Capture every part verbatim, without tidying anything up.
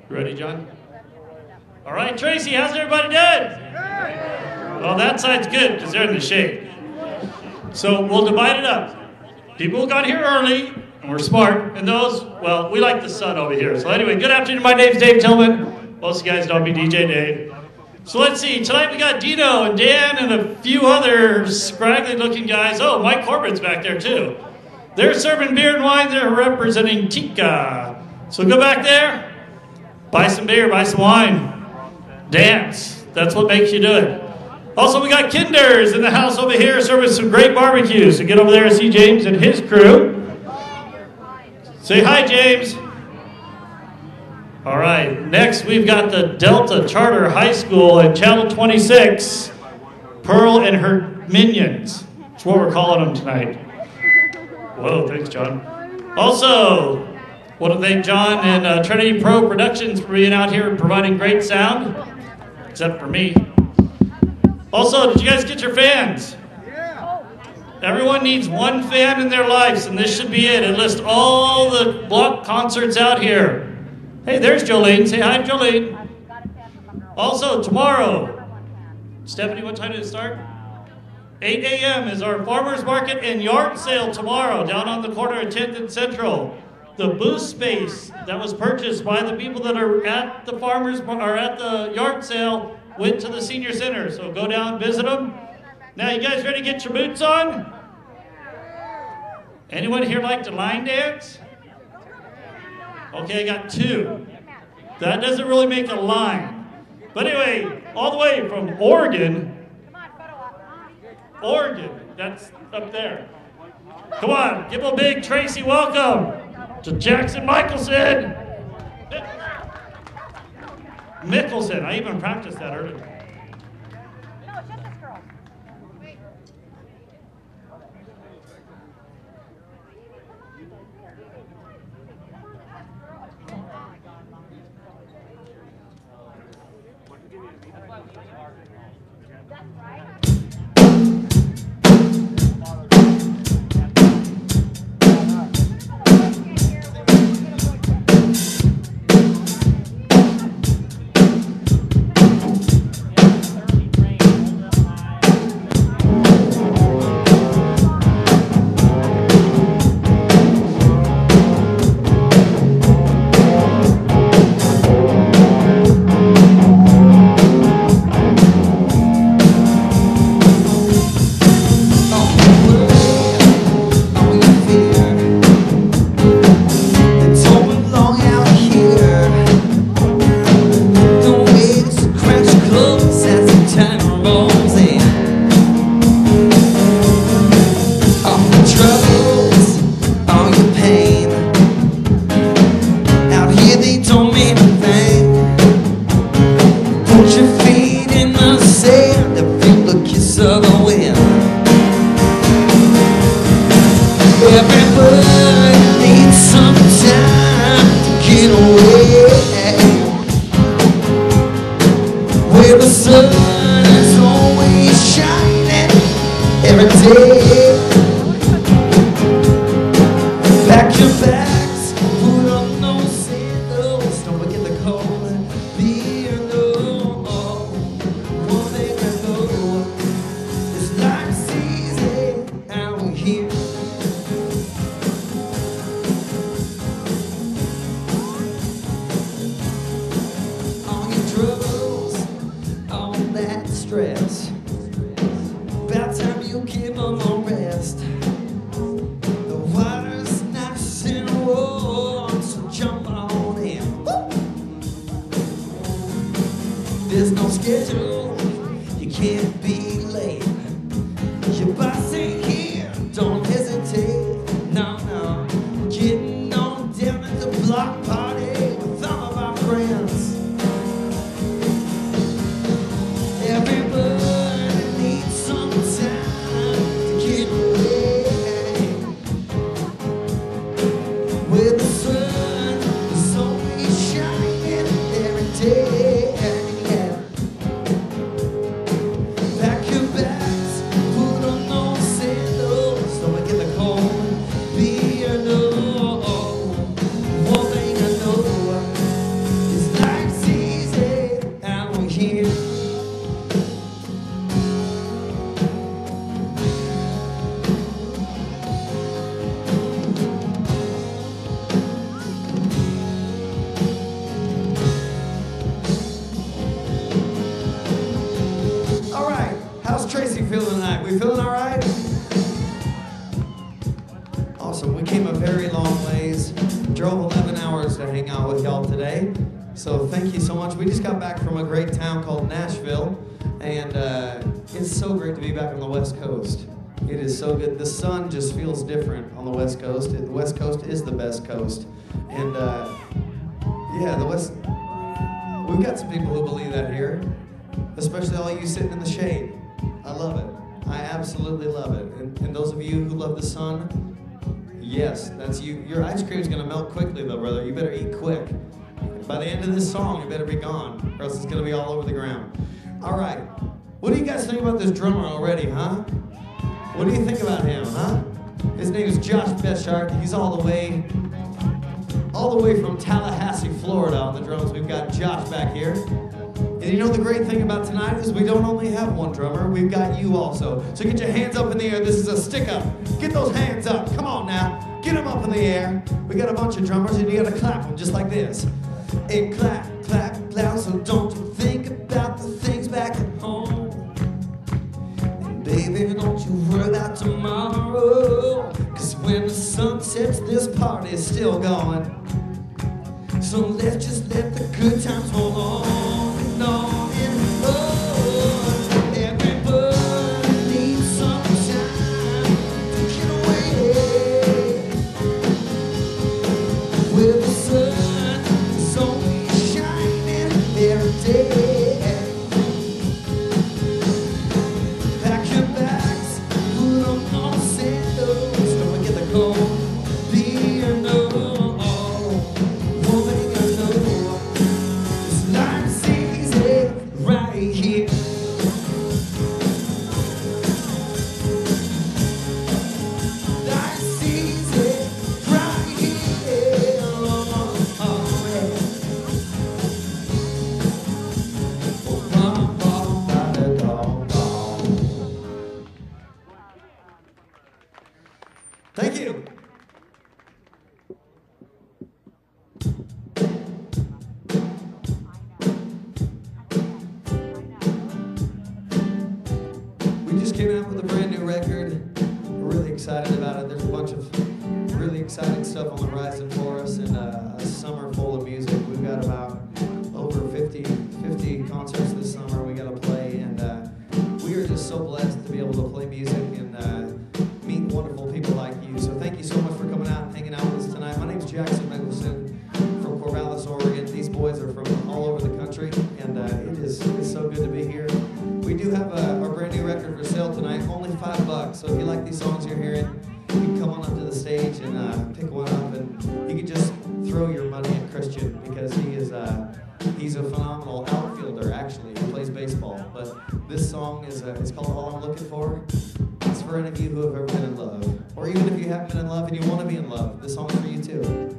You ready, John? All right, Tracy, how's everybody doing? Well, that side's good because they're in the shade. So we'll divide it up. People who got here early, and we're smart, and those, well, we like the sun over here. So anyway, good afternoon. My name's Dave Tillman. Most of you guys know me, D J Dave. So let's see. Tonight we got Dino and Dan and a few other scraggly-looking guys. Oh, Mike Corbin's back there, too. They're serving beer and wine. They're representing Tika. So go back there, buy some beer, buy some wine, dance. That's what makes you do it. Also, we got Kinders in the house over here serving some great barbecues. So get over there and see James and his crew. Say hi, James. All right, next we've got the Delta Charter High School at Channel twenty-six, Pearl and her minions. That's what we're calling them tonight. Whoa, thanks, John. Also, want to thank John and uh, Trinity Pro Productions for being out here and providing great sound, except for me. Also, did you guys get your fans? Yeah. Everyone needs one fan in their lives, and this should be it. It lists all the block concerts out here. Hey, there's Jolene. Say hi, Jolene. Also, tomorrow, Stephanie, what time did it start? eight A M is our farmers market and yard sale tomorrow down on the corner of tenth and Central. The booth space that was purchased by the people that are at the farmers or at the yard sale went to the senior center. So go down, visit them. Now, you guys ready to get your boots on? Anyone here like to line dance? Okay, I got two. That doesn't really make a line. But anyway, all the way from Oregon, Oregon, that's up there. Come on, give a big Tracy welcome to Jackson Michelson. Michelson, I even practiced that earlier. No, it's just this girl. That's right. Pack your bags, put on no sin. How's Tracy feeling tonight? We feeling all right? Awesome. We came a very long ways. Drove eleven hours to hang out with y'all today. So thank you so much. We just got back from a great town called Nashville. And uh, it's so great to be back on the West Coast. It is so good. The sun just feels different on the West Coast. The West Coast is the best coast. And uh, yeah, the West, we've got some people who believe that here, especially all you sitting in the shade. I love it. I absolutely love it. And, and those of you who love the sun, yes, that's you. Your ice cream's gonna melt quickly though, brother. You better eat quick. By the end of this song, you better be gone, or else it's gonna be all over the ground. All right, what do you guys think about this drummer already, huh? What do you think about him, huh? His name is Josh Beshart. He's all the way, all the way from Tallahassee, Florida on the drums. We've got Josh back here. And you know the great thing about tonight is we don't only have one drummer, we've got you also. So get your hands up in the air. This is a stick up. Get those hands up. Come on now. Get them up in the air. We got a bunch of drummers and you gotta clap them just like this. And clap, clap, clap. So don't you think about the things back at home. And baby, don't you worry about tomorrow. Cause when the sun sets, this party's still going. So let's just let the good times roll on and on and on. Everybody needs some time to get away. With the sun is only shining every day. Pack your bags, put on all the sandals. Don't forget the cold beer, no. Thank you. We just came out with a brand new record. We're really excited about it. There's a bunch of really exciting stuff on the horizon for us, and uh, a summer full of music. We've got about over fifty, fifty concerts this summer we got to play, and uh, we are just so blessed to be able to play music and uh, meet wonderful people like you. So thank you so much for coming out and hanging out with us tonight. My name's Jackson Michelson from Corvallis, Oregon. These boys are from all over the country, and uh, it is it's so good to be here. We do have a, our brand new record for sale tonight, only five bucks. So if you like these songs you're hearing, you can come on up to the stage and uh, pick one up, and you can just throw your money at Christian because he is uh, he's a phenomenal outfielder. Actually, he plays baseball. But this song is uh, it's called All I'm Looking For. It's for any of you who have ever been in love, or even if you haven't been in love and you want to be in love. This song's for you too.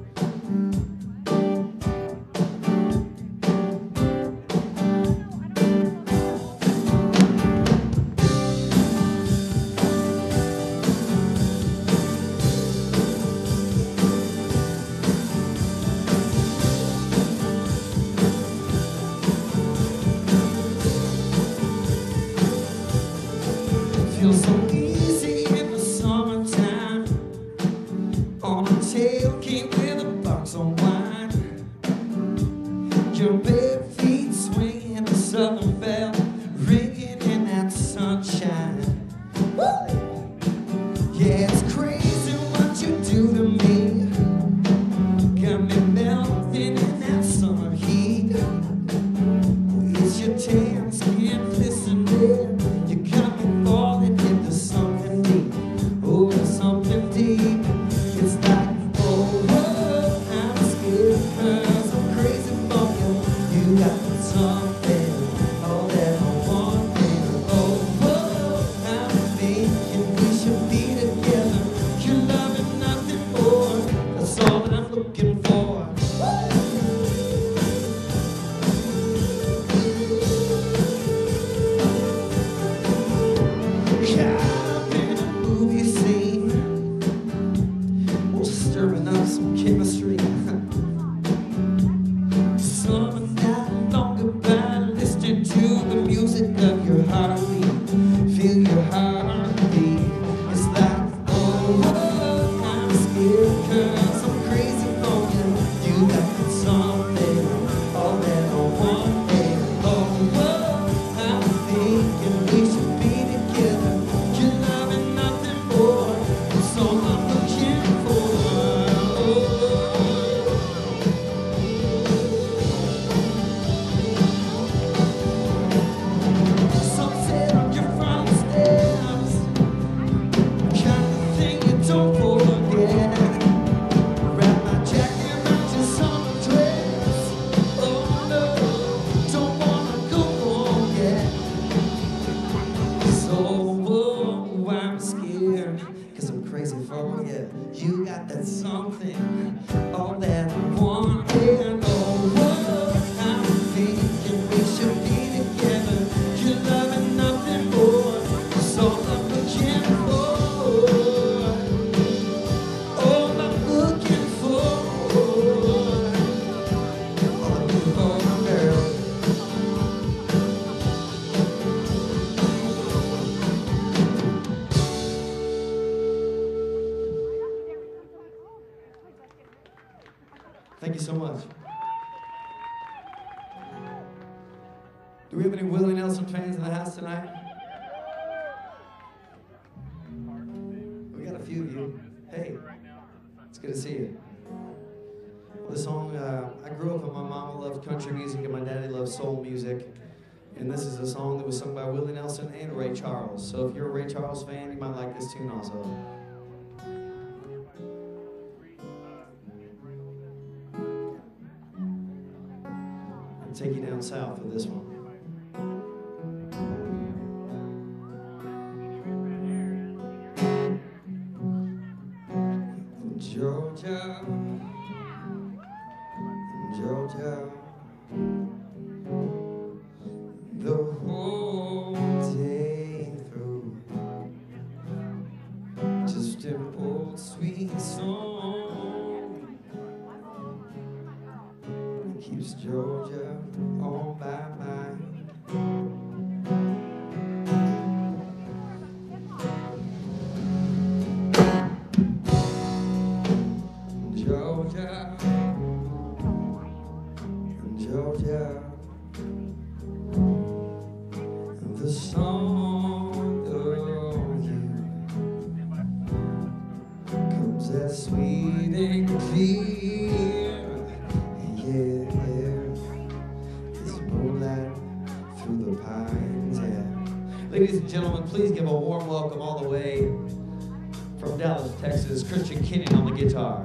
Feels so easy in the summertime, on a tailgate with a box of wine. Your bare feet swinging the southern belle, ringing in that sunshine. Woo! Yeah, it's crazy what you do to me. Got me melting in that summer heat. It's your tan skin glistening. You got me falling into something deep. Oh, something deep. It's like, oh, oh, I'm scared because I'm crazy for you. You got something, all that I want. And oh, oh, I'm thinking we should be together. You're loving nothing more. That's all that I'm looking for. the music of your heartbeat. Feel your heartbeat. It's like, oh, oh, I'm scared 'cause I'm crazy for you. You got something, all that I want. And oh, oh, I'm thinking we should be together. You're loving nothing more. It's all I'm looking for. Sunset on your front steps, kind of thing you don't forget. Wrap my jacket around your summer dress. Oh no, don't wanna go home yet. So oh, I'm scared, 'cause I'm crazy for you. You got that something, all that I want. And oh, oh, I'm thinking we should be together. You're loving nothing more. It's all I'm looking for. All I'm looking for. All I'm looking for, my girl. Thank you so much. Do we have any Willie Nelson fans in the house tonight? We got a few of you. Hey, it's good to see you. Well, this song, uh, I grew up and my mama loved country music and my daddy loved soul music. And this is a song that was sung by Willie Nelson and Ray Charles. So if you're a Ray Charles fan, you might like this tune also. I'll take you down south with this one. Georgia, Georgia, the whole day through, just an old sweet song keeps Georgia on my mind. Georgia, Georgia, the song of you comes as sweet and clear, yeah, it's moonlight through the pines, yeah. Ladies and gentlemen, please give a warm welcome all the way from Dallas, Texas, Christian Kenyon on the guitar.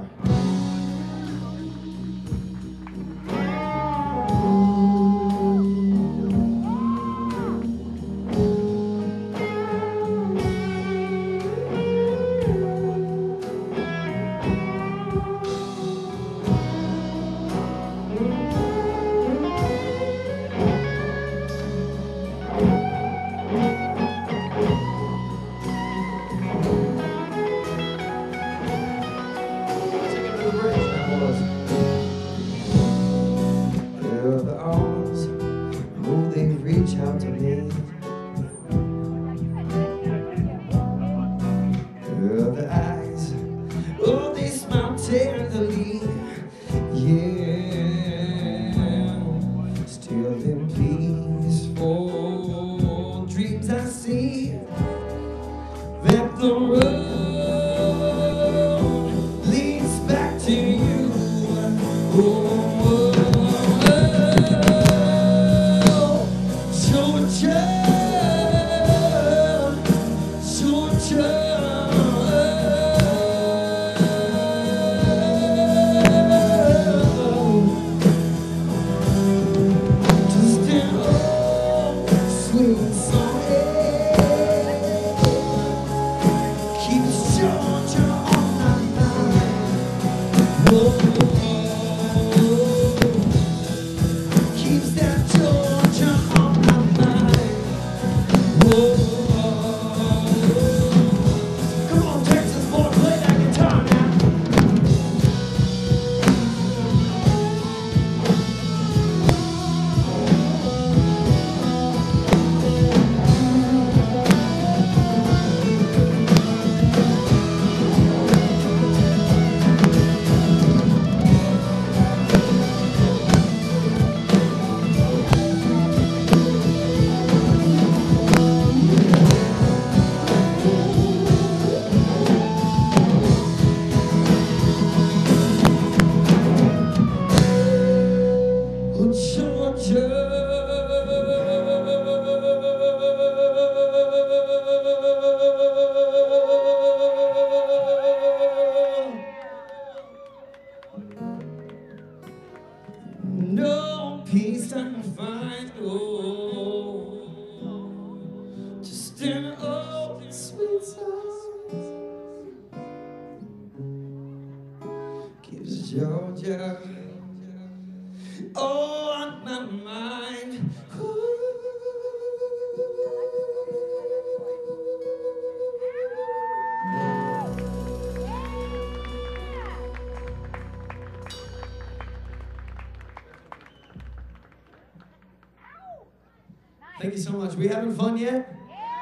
Thank you so much. We having fun yet?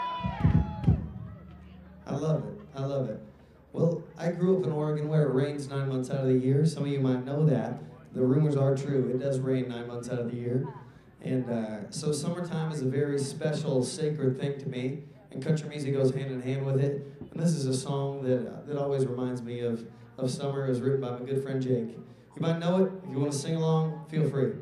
I love it. I love it. Well, I grew up in Oregon where it rains nine months out of the year. Some of you might know that. The rumors are true. It does rain nine months out of the year. And uh, so summertime is a very special, sacred thing to me. And country music goes hand in hand with it. And this is a song that uh, that always reminds me of, of summer. It was written by my good friend Jake. You might know it. If you want to sing along, feel free.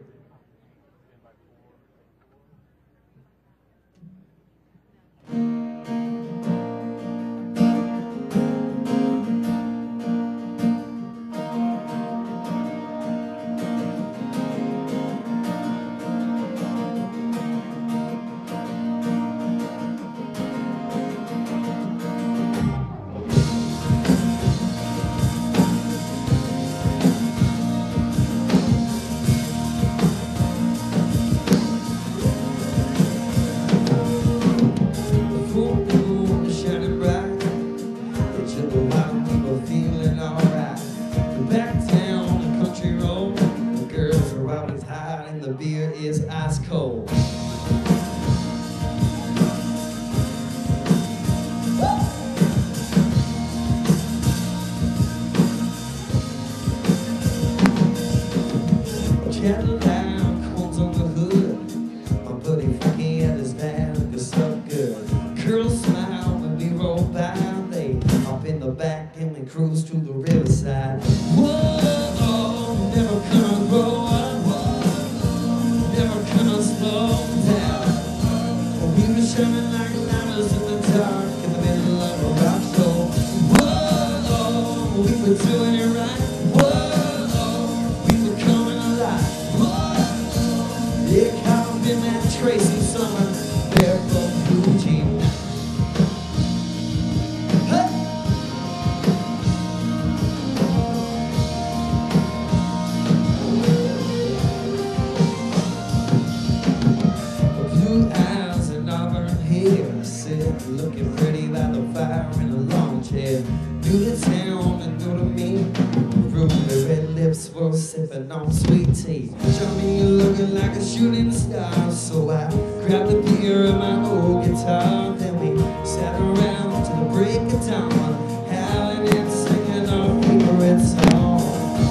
Tracy summer, barefoot blue jeans. Hey! Blue eyes and auburn hair, sit looking pretty by the fire in a lawn chair. New to town and new to me. Ruby red lips were sipping on sweet tea. Johnny, you're looking like a shooting star. So I grabbed the gear of my old guitar. Then we sat around to the break of dawn, howling and singing our favorite song.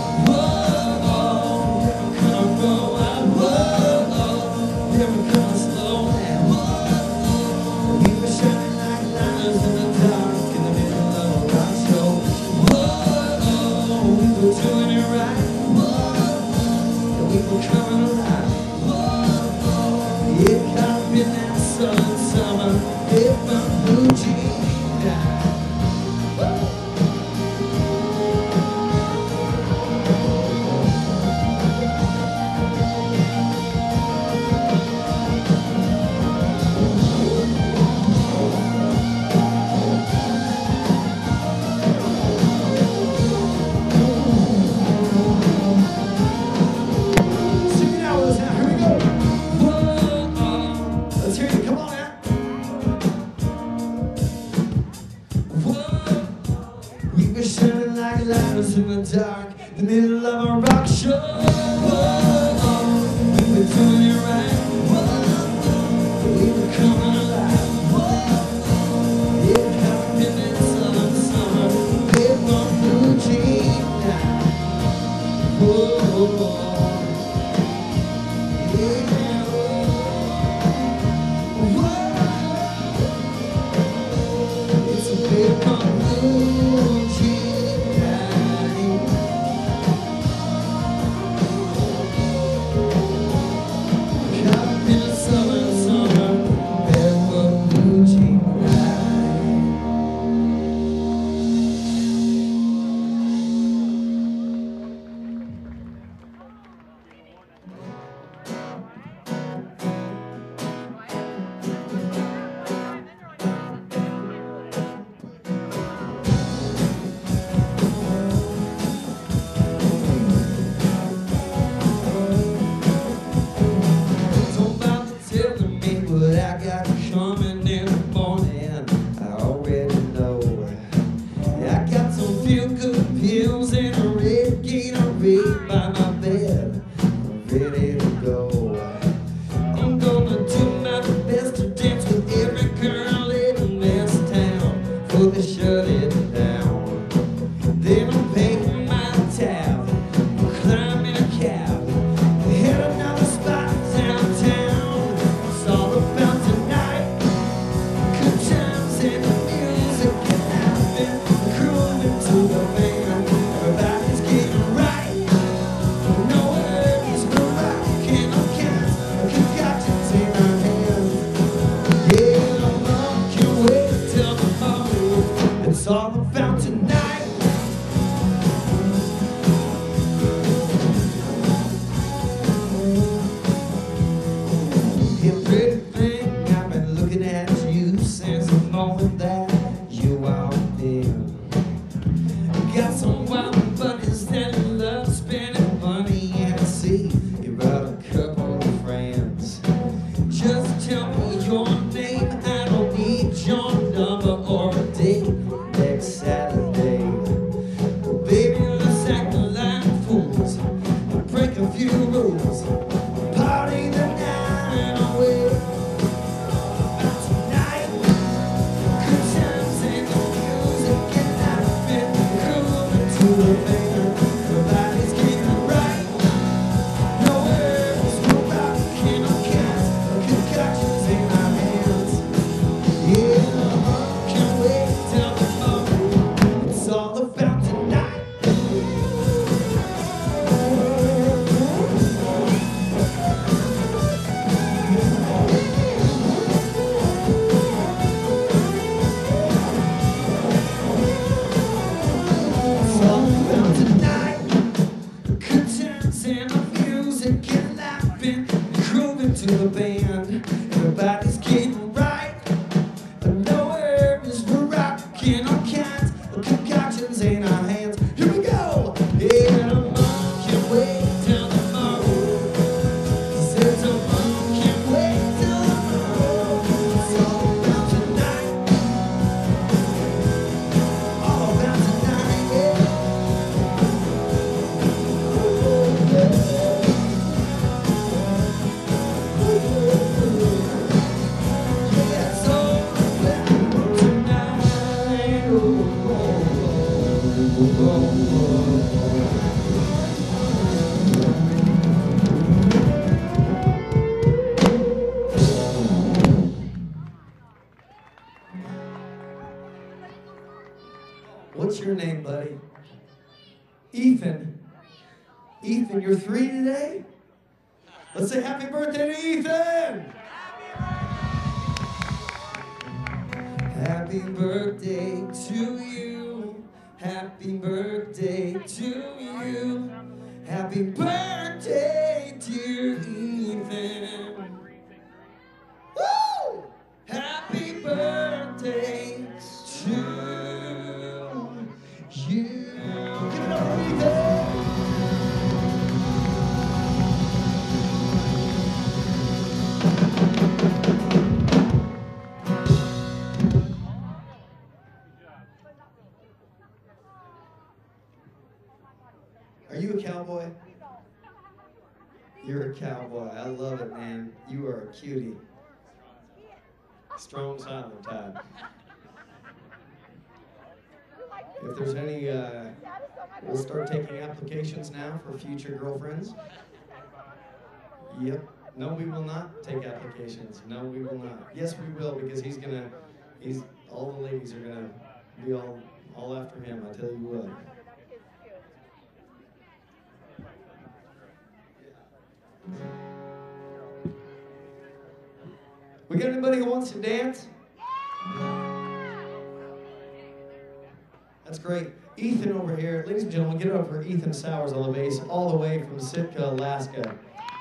Whoa, never gonna go out. Whoa, never gonna slow down. Whoa, we were shining like lighters in the dark in the middle of a rock show. Whoa, we were doing it right. Whoa, we were coming alive. Whoa, it caught me in that southern summer. It found blue jeans down. In the dark, the middle of a rock show. Whoa, we were doing it right. Whoa, we were coming alive. Whoa, it happened in that southern summer. It won't blue jeans now. Whoa, yeah. Whoa, it's a big one blue jeans. Ready to go. I'm gonna do my best. What's your name, buddy? Ethan. Ethan, you're three today? Let's say happy birthday to Ethan! Happy birthday to you. Happy birthday to you. Happy birthday, dear Ethan. Woo! Happy birthday to you. Give it up for Ethan. Are you a cowboy? You're a cowboy. I love it, man. You are a cutie. Strong silent type. If there's any, uh, we'll start taking applications now for future girlfriends. Yep. No, we will not take applications. No, we will not. Yes, we will, because he's gonna, he's, all the ladies are gonna be all, all after him, I tell you what. We got anybody who wants to dance? That's great. Ethan over here, ladies and gentlemen, get it up for Ethan Sowers on the bass, all the way from Sitka, Alaska.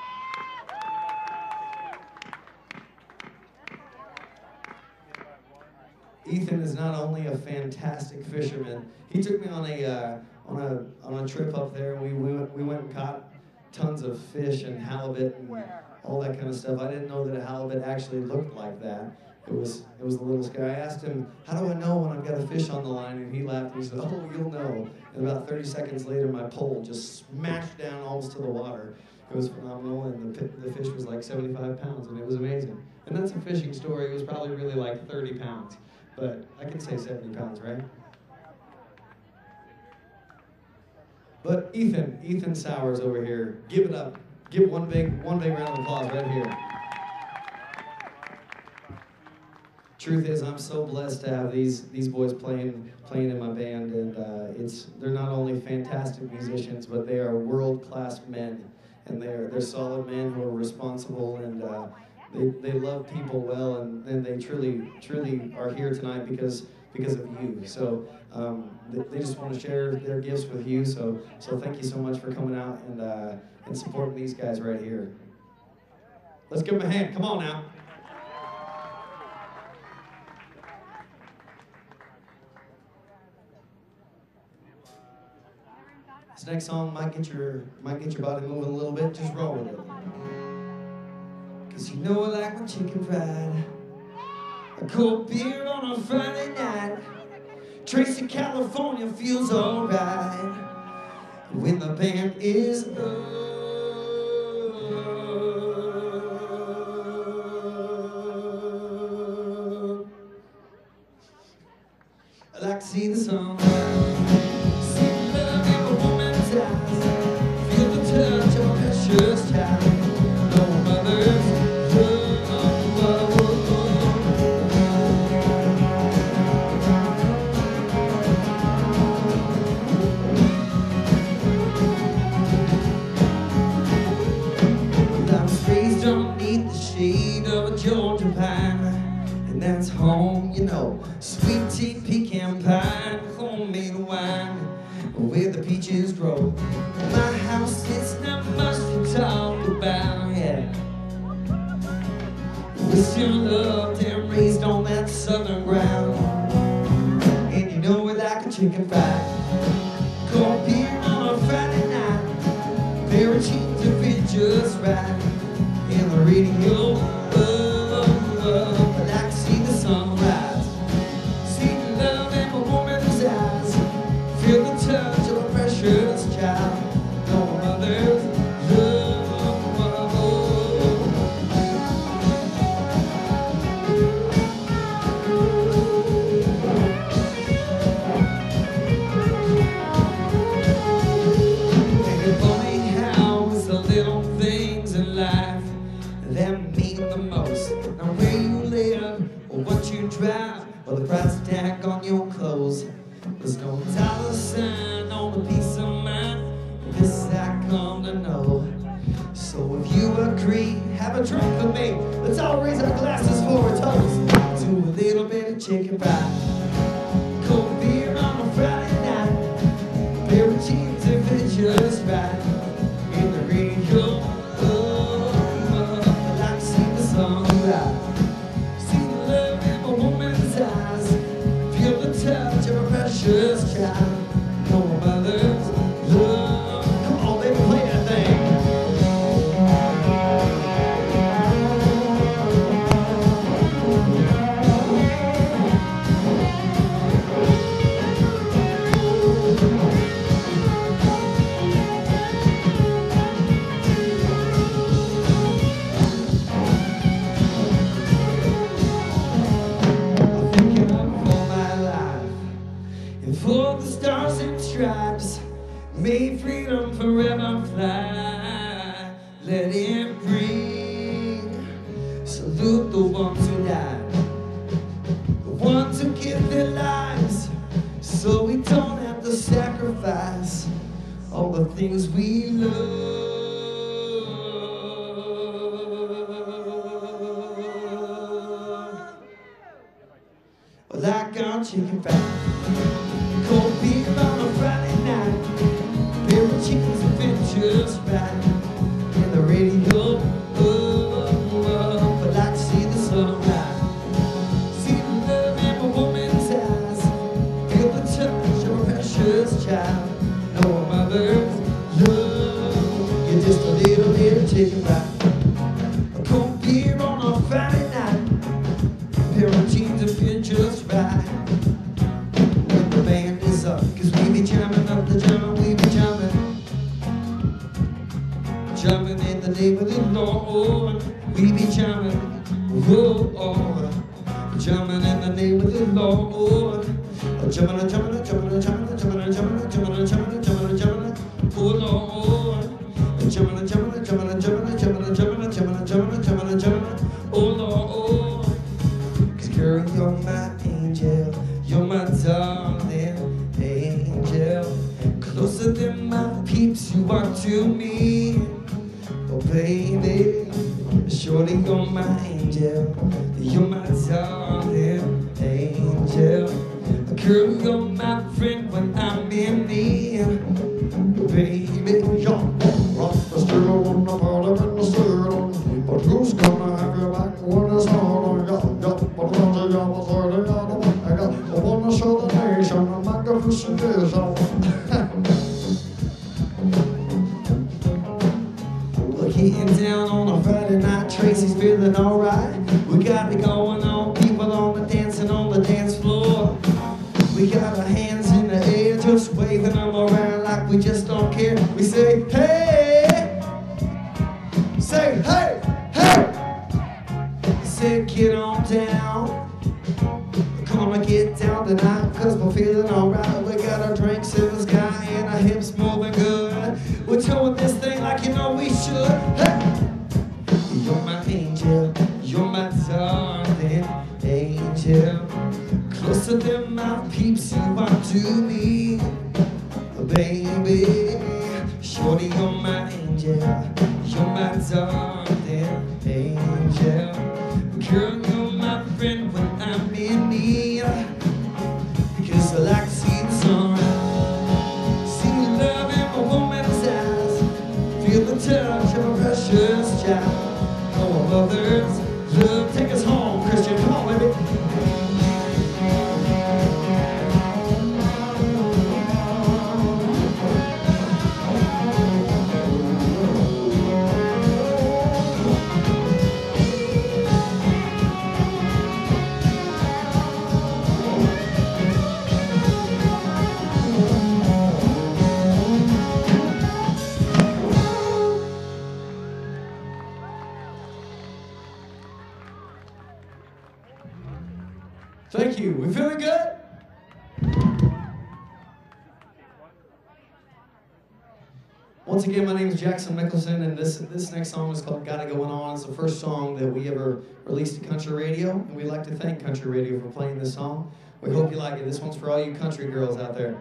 Ethan is not only a fantastic fisherman. He took me on a uh, on a on a trip up there. We we went, we went and caught tons of fish and halibut and all that kind of stuff. I didn't know that a halibut actually looked like that. It was it was the littlest guy. I asked him, "How do I know when I've got a fish on the line?" And he laughed. And he said, "Oh, you'll know." And about thirty seconds later, my pole just smashed down almost to the water. It was phenomenal, and the the fish was like seventy-five pounds, and it was amazing. And that's a fishing story. It was probably really like thirty pounds, but I can say seventy pounds, right? But Ethan, Ethan Sowers over here, give it up. Give one big, one big round of applause right here. Truth is, I'm so blessed to have these these boys playing playing in my band, and uh, it's they're not only fantastic musicians, but they are world-class men, and they're they're solid men who are responsible, and uh, they they love people well, and, and they truly truly are here tonight because because of you. So um, they, they just want to share their gifts with you. So so thank you so much for coming out and uh, and supporting these guys right here. Let's give them a hand. Come on now. This next song might get your might get your body moving a little bit. Just roll with it. Cause you know I like my chicken fried. A cold beer on a Friday night. Tracy, California feels alright when the band is up. I like to see the sunrise. Feel the touch of precious time. No mother's love. I was raised underneath the shade of a Georgia pine, and that's home, you know. Sweet tea, pecan pie, homemade wine, where the peaches grow. My house is not much to talk about, yeah. We're still loved and raised on that southern ground. And you know we like a chicken fried. Cold beer on a Friday night. Pair of jeans that fit just right. And the radio, oh, oh, oh. I like to see the sunrise. See the love in a woman's eyes. Feel the touch of a precious child. No mother's love. And it's funny how it's the little things in life that mean the most. Now where you live, or what you drive, or the price tag on your clothes. There's no dollar sign on a piece of mind. This I come to know. So if you agree, have a drink with me. Let's all raise our glasses for a toast to a little bit of chicken pie. Cold beer on a Friday night. Pair of jeans if it's just right. In the radio, oh, I like to see the sunrise. See the love in a woman's eyes. Feel the touch of a precious child. No mother's love. Come on, baby, play that thing. For the stars and stripes, may freedom forever fly. Let it bring. Salute the ones who died, the ones who give their lives, so we don't have to sacrifice all the things we love. Well, I got chicken fat. Cold beer on a Friday night. Pair of chickens that fit just right. In the radio, oh, oh, oh, but like to see the sunrise. See the love in a woman's eyes. Feel the touch of a precious child. No mother's love. You're just a little bit of chicken pie. A cold beer on a Friday night. Pair of jeans that fit just right. The band is up, cause we be jamming up the jam, we be jamming. Jamming in the name of the Lord. We be jamming, oh, oh. Jamming in the name of the Lord. Jamming, jamming, jamming, jamming, jamming, jamming, jamming, jamming, jamming, jamming, oh Lord. Jamming, jamming, jamming, jamming, jamming, jamming, jamming, jamming, jamming, jamming, oh Lord. Cause girl, you're my angel, you're my darling angel. Closer than my peeps you are to me. Oh baby, shorty, you're my angel, you're my darling angel. Girl, you're my friend when I'm in need. Baby, you're rock the steel on the bottom and the steel. But who's gonna have your back when it's on? But once you're my thirty, I wanna show the nation a magnificent vision. We're getting down on a Friday night. Tracy's feeling alright. We got it going on. People on the dancing on the dance floor. We got our hands in the air, just waving them around like we just don't care. We say, hey, say, hey, hey. Say, get on down. Gonna get down tonight, cause we're feeling alright. We got our drinks in the sky and our hips moving good. We're doing this thing like you know we should. Hey, you're my angel, you're my darling angel. Closer than my peeps you are to me, baby. Shorty, you're my angel, you're my darling angel. Girl, you're my friend when I'm in need. Because I like to see the sunrise. See the love in a woman's eyes. Feel the touch of a precious child. Oh, a mother's love. Take us home, Christian. Come on, baby. Thank you. We feeling good? Once again, my name is Jackson Michelson, and this this next song is called "Got It Going On." It's the first song that we ever released to country radio, and we'd like to thank country radio for playing this song. We hope you like it. This one's for all you country girls out there.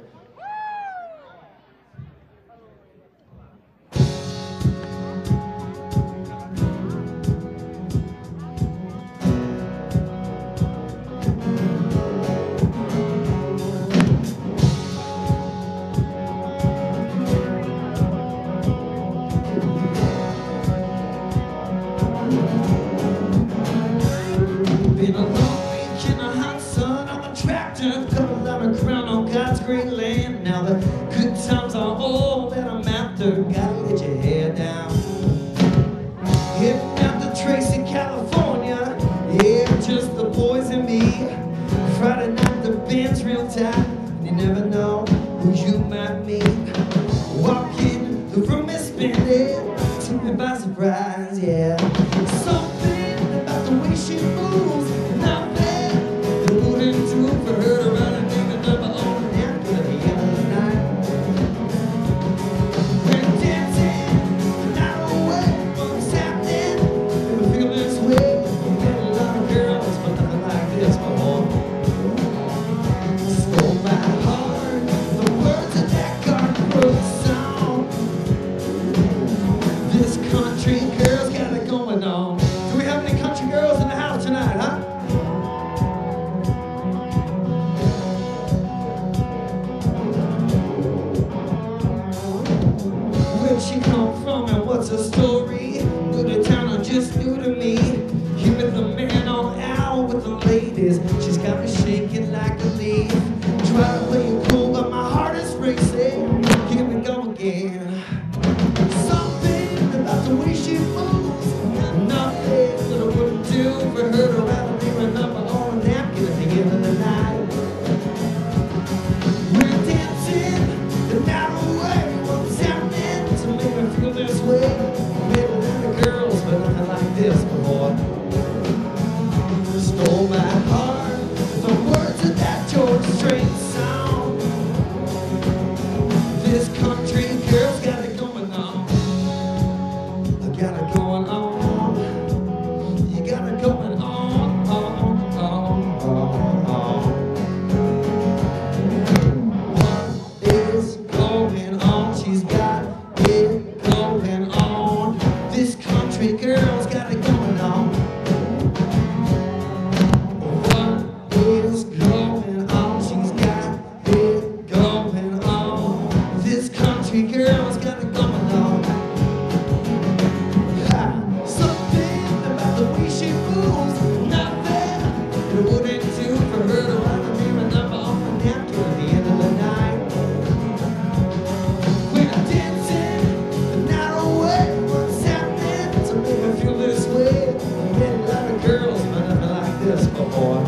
Been a long week in the hot sun on the tractor, couple of a crown on God's great land. Now the good times are all that I'm after. Gotta let your hair down. Heading out to Tracy, California. Yeah, just the boys and me. Friday night the band's real tight, and you never know who you might meet. Walking, the room is spinning, took me by surprise, yeah. Something about the way she moves, nothing that wouldn't do for her to run and leave it up my own napkin at the end of the night. We're dancing, the night away, what's happening? Never feel this way. We've met a lot of girls, but nothing like this before. Stole my heart, the words of that garden song. This country girl's got it going on. Do we have any country girls in the house tonight, huh? Where'd she come from and what's her story? New to town or just new to me? Here with the man on out with the ladies. She's got me shaking like a leaf. Try to play it cool, but my heart is racing. Here we go again. Something about the way she moves, nothing that I wouldn't do for her to rather be a number on a napkin at the end of the night. We're dancing the night away. What's happening to make me feel this way? Met a lot of girls, but nothing like this before. Stole my heart, the words of that George Strait song. This country girl's got it going on. I got it going on. You got it going on, on, on, on, on. What is going on? She's got it going on. This country girl's got it going on. What is going on? She's got it going on. This country girl's got it going on. Ha. Something about the way she moves, nothing that wouldn't do for her to run a mirror number on the napkin at the end of the night. We're dancing the night away. What's happening to make me feel this way? Met a lot of girls, but nothing like this before.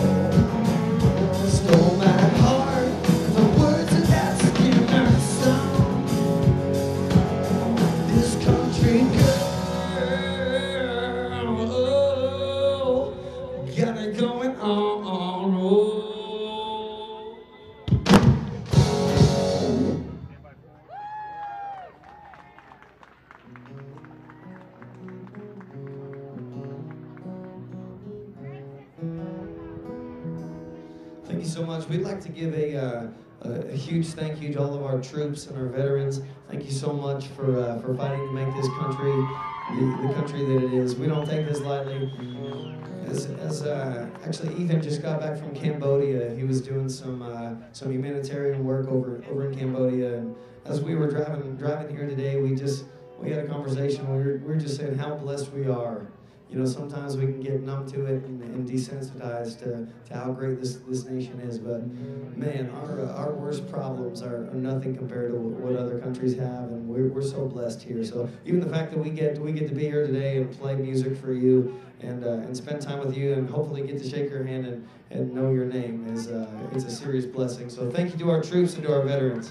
Stole my heart, the words of that Skinner song. This country girl, oh, got it going on, oh. Thank you so much. We'd like to give a, uh, a, a huge thank you to all of our troops and our veterans. Thank you so much for uh, for fighting to make this country the, the country that it is. We don't take this lightly. As, as uh, actually Ethan just got back from Cambodia. He was doing some uh, some humanitarian work over over in Cambodia. And as we were driving driving here today, we just we had a conversation. We were we were just saying how blessed we are. You know, sometimes we can get numb to it and, and desensitized to, to how great this, this nation is. But man, our uh, our worst problems are, are nothing compared to what, what other countries have, and we're we're so blessed here. So even the fact that we get we get to be here today and play music for you and uh, and spend time with you and hopefully get to shake your hand and, and know your name is uh, it's a serious blessing. So thank you to our troops and to our veterans.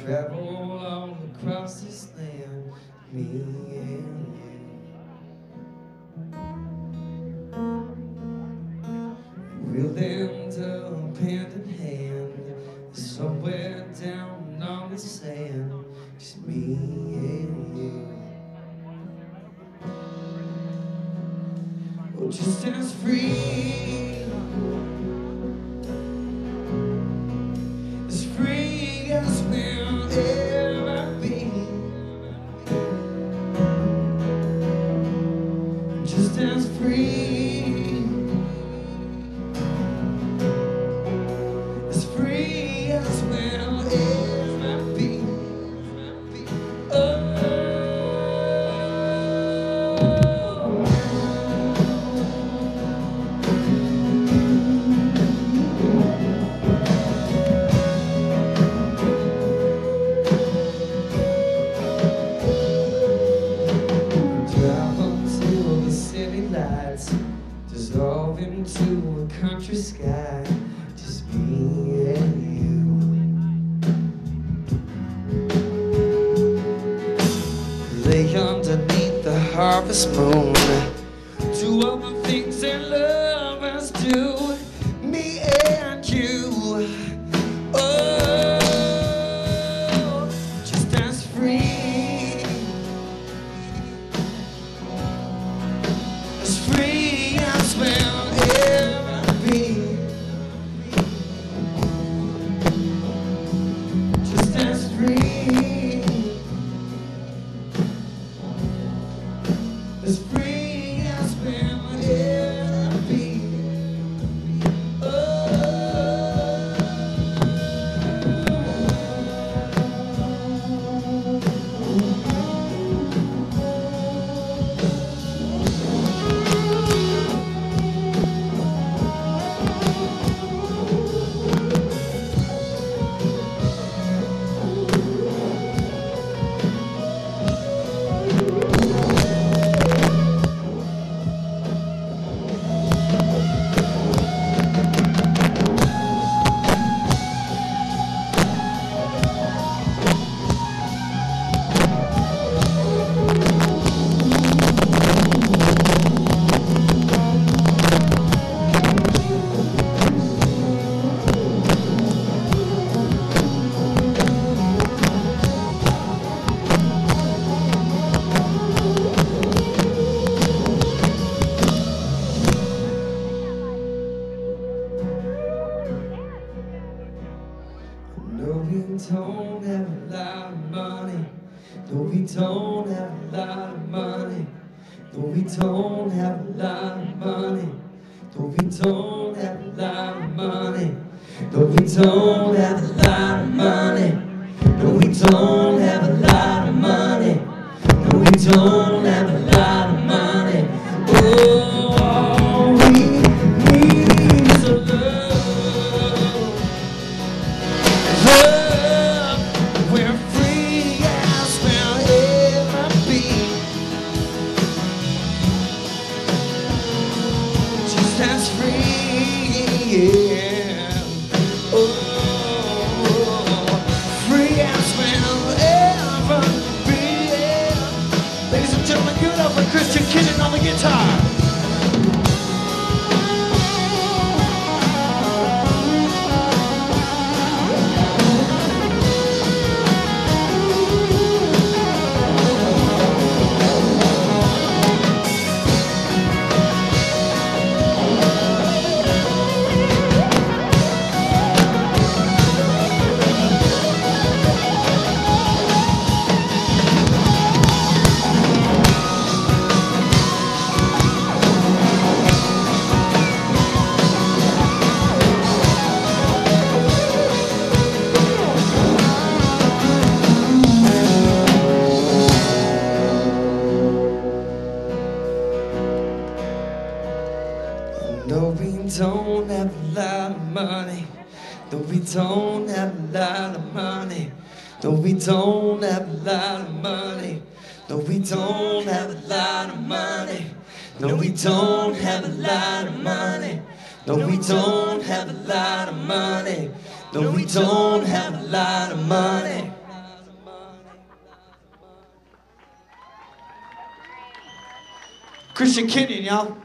travel all across this land, me and you. We'll end up hand in hand, somewhere down on the sand, just me and you. Oh, just as free, as free as we'll ever be, just as free, as free as we'll ever be. Oh. Dissolve into a country sky, just me and you. Lay underneath the harvest moon, do all the things that lovers do, me and you. Oh, just as free, as free as we'll ever be, just as free, as free as we'll ever be. Don't have a lot of money. No, we don't have a lot of money. No, we don't have a lot of money. No, we don't have a lot of money. No, we don't have a lot of money. No, we don't have a lot of money. No, we don't have a lot of money. Oh, all we need is a love. Love. We're free as we'll ever be, just as free, yeah. Oh, free as we'll ever be, yeah. Ladies and gentlemen, give it up for Christian Kidden on the guitar. No, we don't have a lot of money. No, we don't have a lot of money. No, we don't have a lot of money. No, we don't have a lot of money. No, we don't have a lot of money. No, we don't have a lot of money. No, we don't have a lot of money. Christian Kenyon, y'all.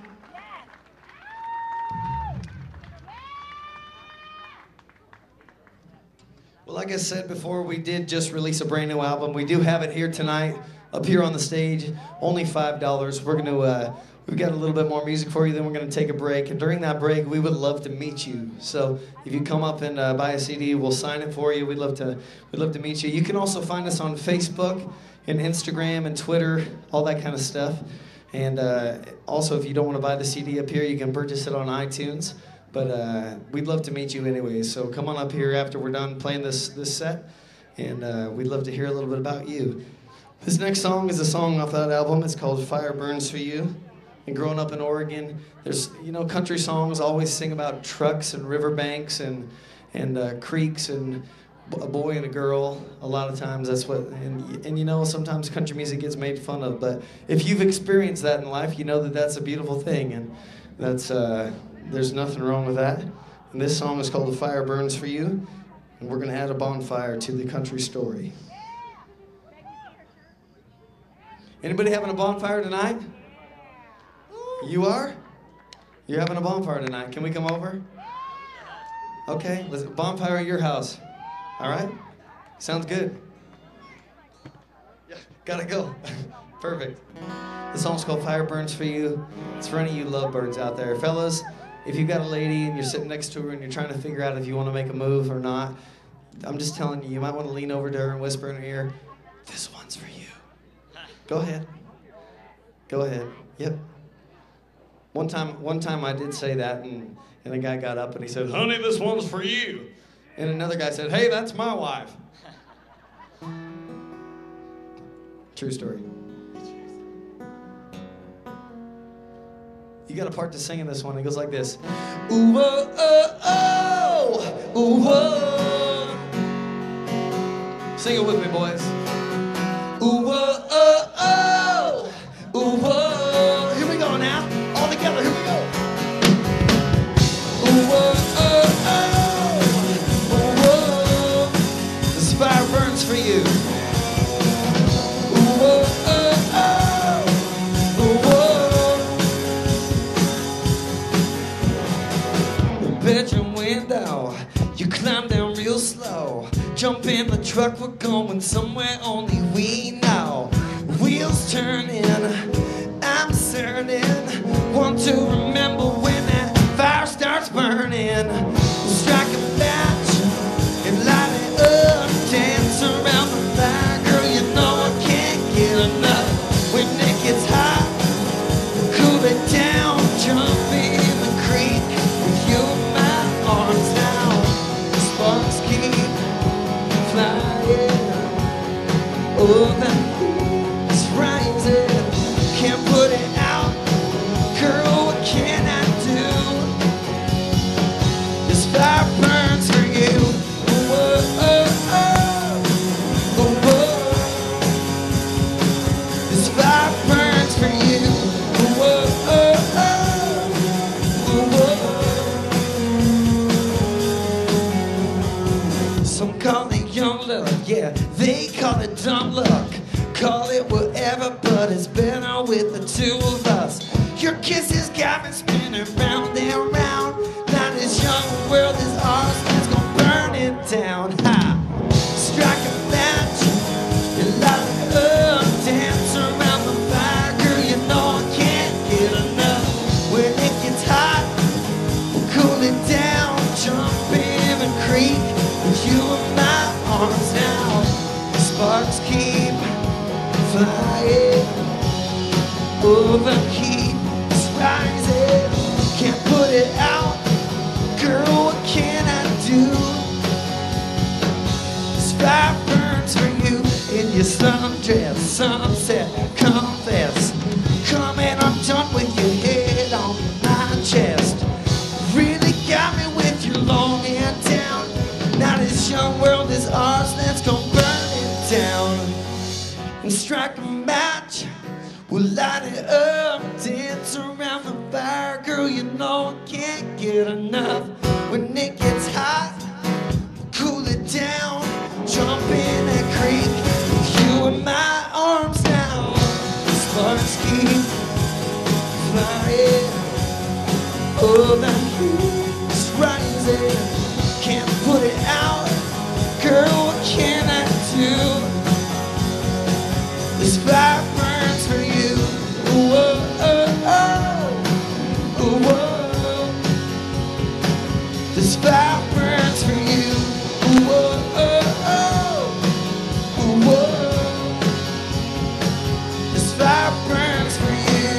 Well, like I said before, we did just release a brand new album. We do have it here tonight, up here on the stage. Only five dollars. We're going to, uh, we've got a little bit more music for you, then we're going to take a break. And during that break, we would love to meet you. So if you come up and uh, buy a C D, we'll sign it for you. We'd love to, we'd love to meet you. You can also find us on Facebook and Instagram and Twitter, all that kind of stuff. And uh, also, if you don't want to buy the C D up here, you can purchase it on iTunes. But uh, we'd love to meet you anyway. So come on up here after we're done playing this, this set. And uh, we'd love to hear a little bit about you. This next song is a song off that album. It's called Fire Burns For You. And growing up in Oregon, there's, you know, country songs always sing about trucks and riverbanks and, and uh, creeks and a boy and a girl. A lot of times that's what, and, and you know, sometimes country music gets made fun of. But if you've experienced that in life, you know that that's a beautiful thing. And that's, uh, there's nothing wrong with that. And this song is called The Fire Burns For You. And we're going to add a bonfire to the country story. Anybody having a bonfire tonight? You are? You're having a bonfire tonight. Can we come over? Okay, let's bonfire at your house. All right? Sounds good. Yeah, gotta go. Perfect. The song's called Fire Burns For You. It's for any of you lovebirds out there. Fellas, if you've got a lady and you're sitting next to her and you're trying to figure out if you want to make a move or not, I'm just telling you, you might want to lean over to her and whisper in her ear, this one's for you. Go ahead. Go ahead. Yep. One time, one time I did say that, and, and a guy got up and he said, honey, this one's for you. And another guy said, hey, that's my wife. True story. You got a part to sing in this one. It goes like this. Ooh, oh, oh, oh, ooh, oh. Sing it with me, boys. Ooh, oh, oh, oh, ooh, oh. Here we go now. All together, here we go. Ooh, oh, oh, oh, ooh, oh. This fire burns for you. Ooh, oh, oh, oh, ooh, oh. Bedroom window, you climb down real slow. Jump in the truck, we're going somewhere only we know. Wheels turning, I'm certain. Want to remember when that fire starts burning. Strike a match and light it up. Dance around the fire, girl, you know I can't get enough. When it gets hot, cool it down. Jump in the creek with you in my arms now. The sparks keep flying. Oh, the heat is rising. Can't put it out. Girl, what can I do? This fire burns for you. Oh, oh, oh, oh, oh. This fire burns for you. Oh, oh, oh, oh, oh. Some call it young love, yeah, they call it dumb luck. Call it whatever, but it's better with the two of us. Your kisses got me spinning round and round. Now this young world is ours, let's go burn it down. Ha! Strike a match and light it up. Dance around the fire, girl, you know I can't get enough. When it gets hot, we'll cool it down. Jump in the creek with you in my arms now. The sparks keep flying. Oh, the heat is rising. Can't put it out. Girl, what can I do? This fire burns for you in your sundress, sunset, confess. Come and I'm done with your head on my chest. Really got me with your long hair down. Now this young world is ours, let's go burn it down. And strike a match, we'll light it up. Dance around the fire, girl, you know I can't get enough. When it gets hot, cool it down. Jump in that creek with you in my arms now. The sparks keep it, can't put it out. Girl, what can I do? This fire burns for you. Whoa, oh, oh, whoa. This fire burns for you. Whoa, oh, oh, whoa. This fire burns for you.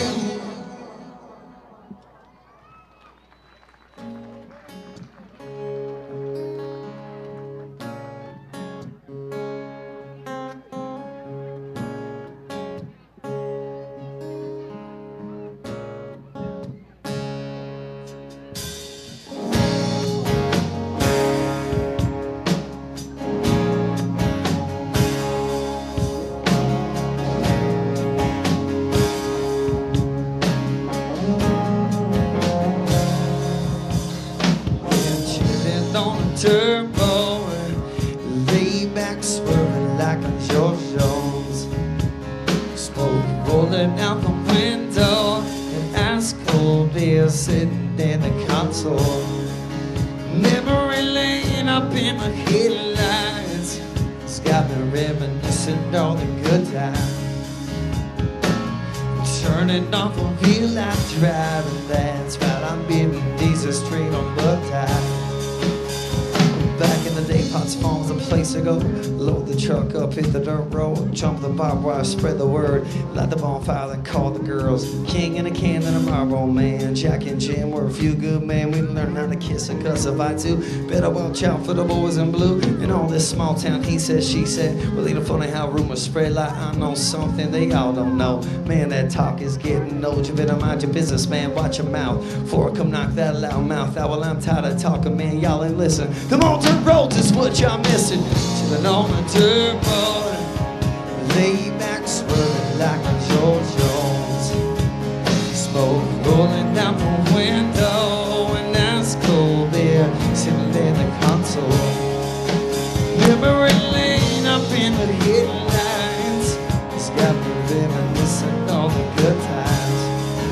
Turbo, lay back, swerving like a George Jones. Smoke rolling out the window, and ice cold beer sitting in the console. Memory lane up in the headlights, it's got me reminiscing all the good times. Turning off a real life driving, that's right, I'm being diesel straight on butt tire. Back in the day, Potts Farm was a place to go. Load the truck up, hit the dirt road, jump the barbed wire, spread the word, light the bonfire, then call the girls. King and a can and a Marlboro man. Jack and Jim were a few good men. We learned how to kiss and cuss if I too. Better watch out for the boys in blue. In all this small town, he said, she said. Well, ain't it funny how rumors spread like I know something they all don't know. Man, that talk is getting old. You better mind your business, man. Watch your mouth. Before I come knock that loud mouth out. Well, I'm tired of talking, man. Y'all ain't listen. Come on, turn roads is what y'all missing. Chillin' on a dirt road, lay back, swerving like a George Jones. Smoke rolling down the window, and ice cold beer sitting in the console. Memory lane up in the headlights, it's got me reminiscing all the good times.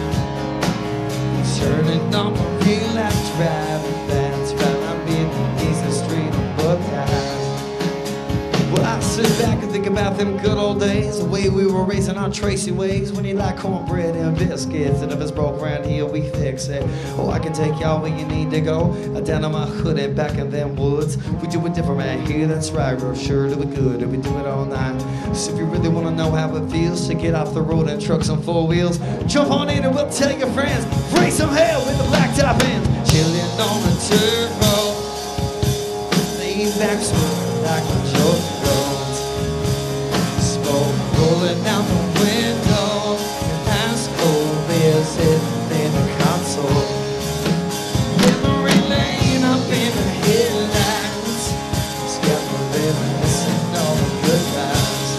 Turning on my real life driving, that's right, I'm in the street of both times. Well, I sit back and think about them good old days, the way we were racing our Tracy ways, when you like cornbread and biscuits, and if it's broke around here, we fix it. Oh, I can take y'all where you need to go, down on my hood and back in them woods. We do it different right here, that's right, we're sure do it good, and we do it all night. So if you really want to know how it feels to get off the road in trucks on four wheels, jump on in and we'll tell your friends, raise some hell with the blacktop ends. Chillin' on the turbo, lay back, swerving like a George Jones. Smoke rolling out the window, and ice cold beer sitting in the console. Memory lane up in the headlights, it's got me reminiscing all the good times.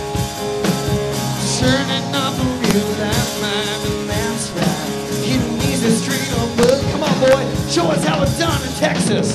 Turning up a real life mind, and that's right, getting easy straight on wood. Come on, boy, show us how it's done in Texas.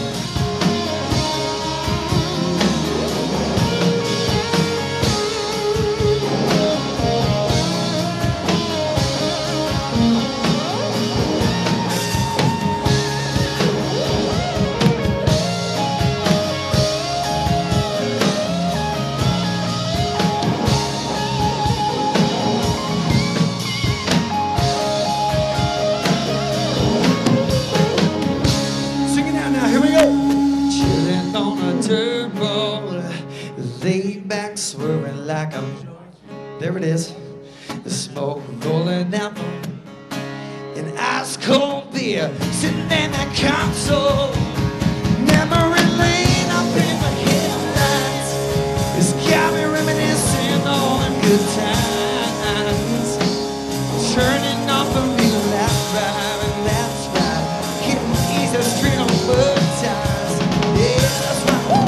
Laid back, swerving like I'm. There it is. The smoke rolling out, and ice cold beer sitting in that console. Memory lane up in the headlights, it's got me reminiscing all them good times. Turning off the real life drive, and that's right, getting easy straight on good times. Yeah, that's right. Woo!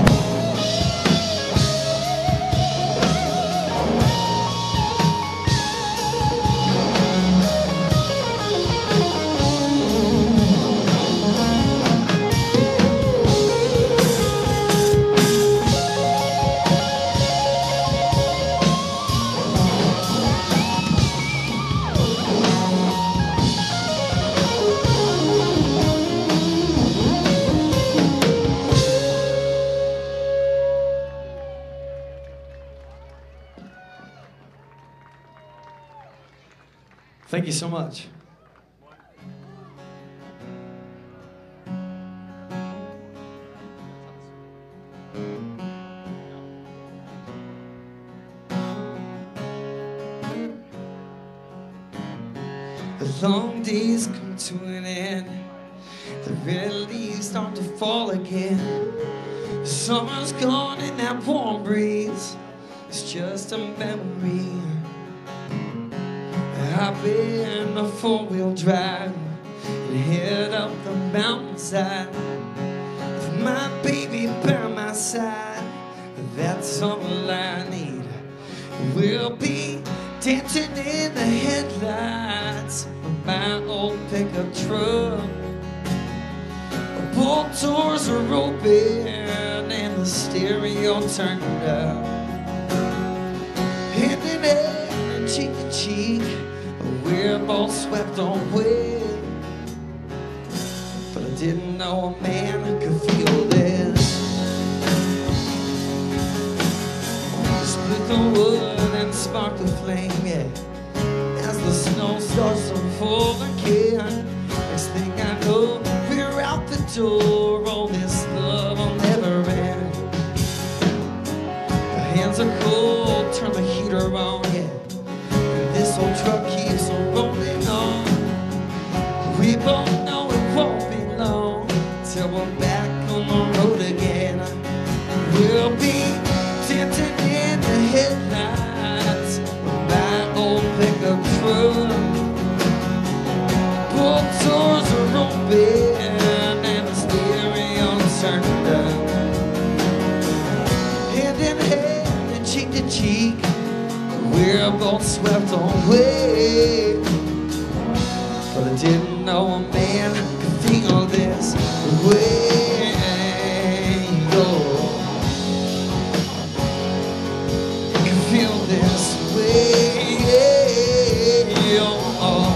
Thank you so much. The long days come to an end. The red leaves start to fall again. The summer's gone and that warm breeze is just a memory. I've been a four-wheel drive and head up the mountainside with my baby by my side. That's all I need. We'll be dancing in the headlights of my old pickup truck. Both doors are open and the stereo turned up. Hand in hand and cheek to cheek, we're both swept away. But I didn't know a man could feel this. Split the wood and spark the flame, yeah. As the snow starts to fall again, next thing I know, we're out the door. Oh, this love will never end. The hands are cold, turn the heater on, yeah. And this old truck keeps on rolling on. We both know it won't be long till we're back on the road again. We'll be dancing in the headlights of my old pickup truck. Both doors are open and the stereo turned up. Hand in hand and cheek to cheek, we're both swept away. But I didn't know a man could feel this way. Oh, could feel this way. Oh, oh.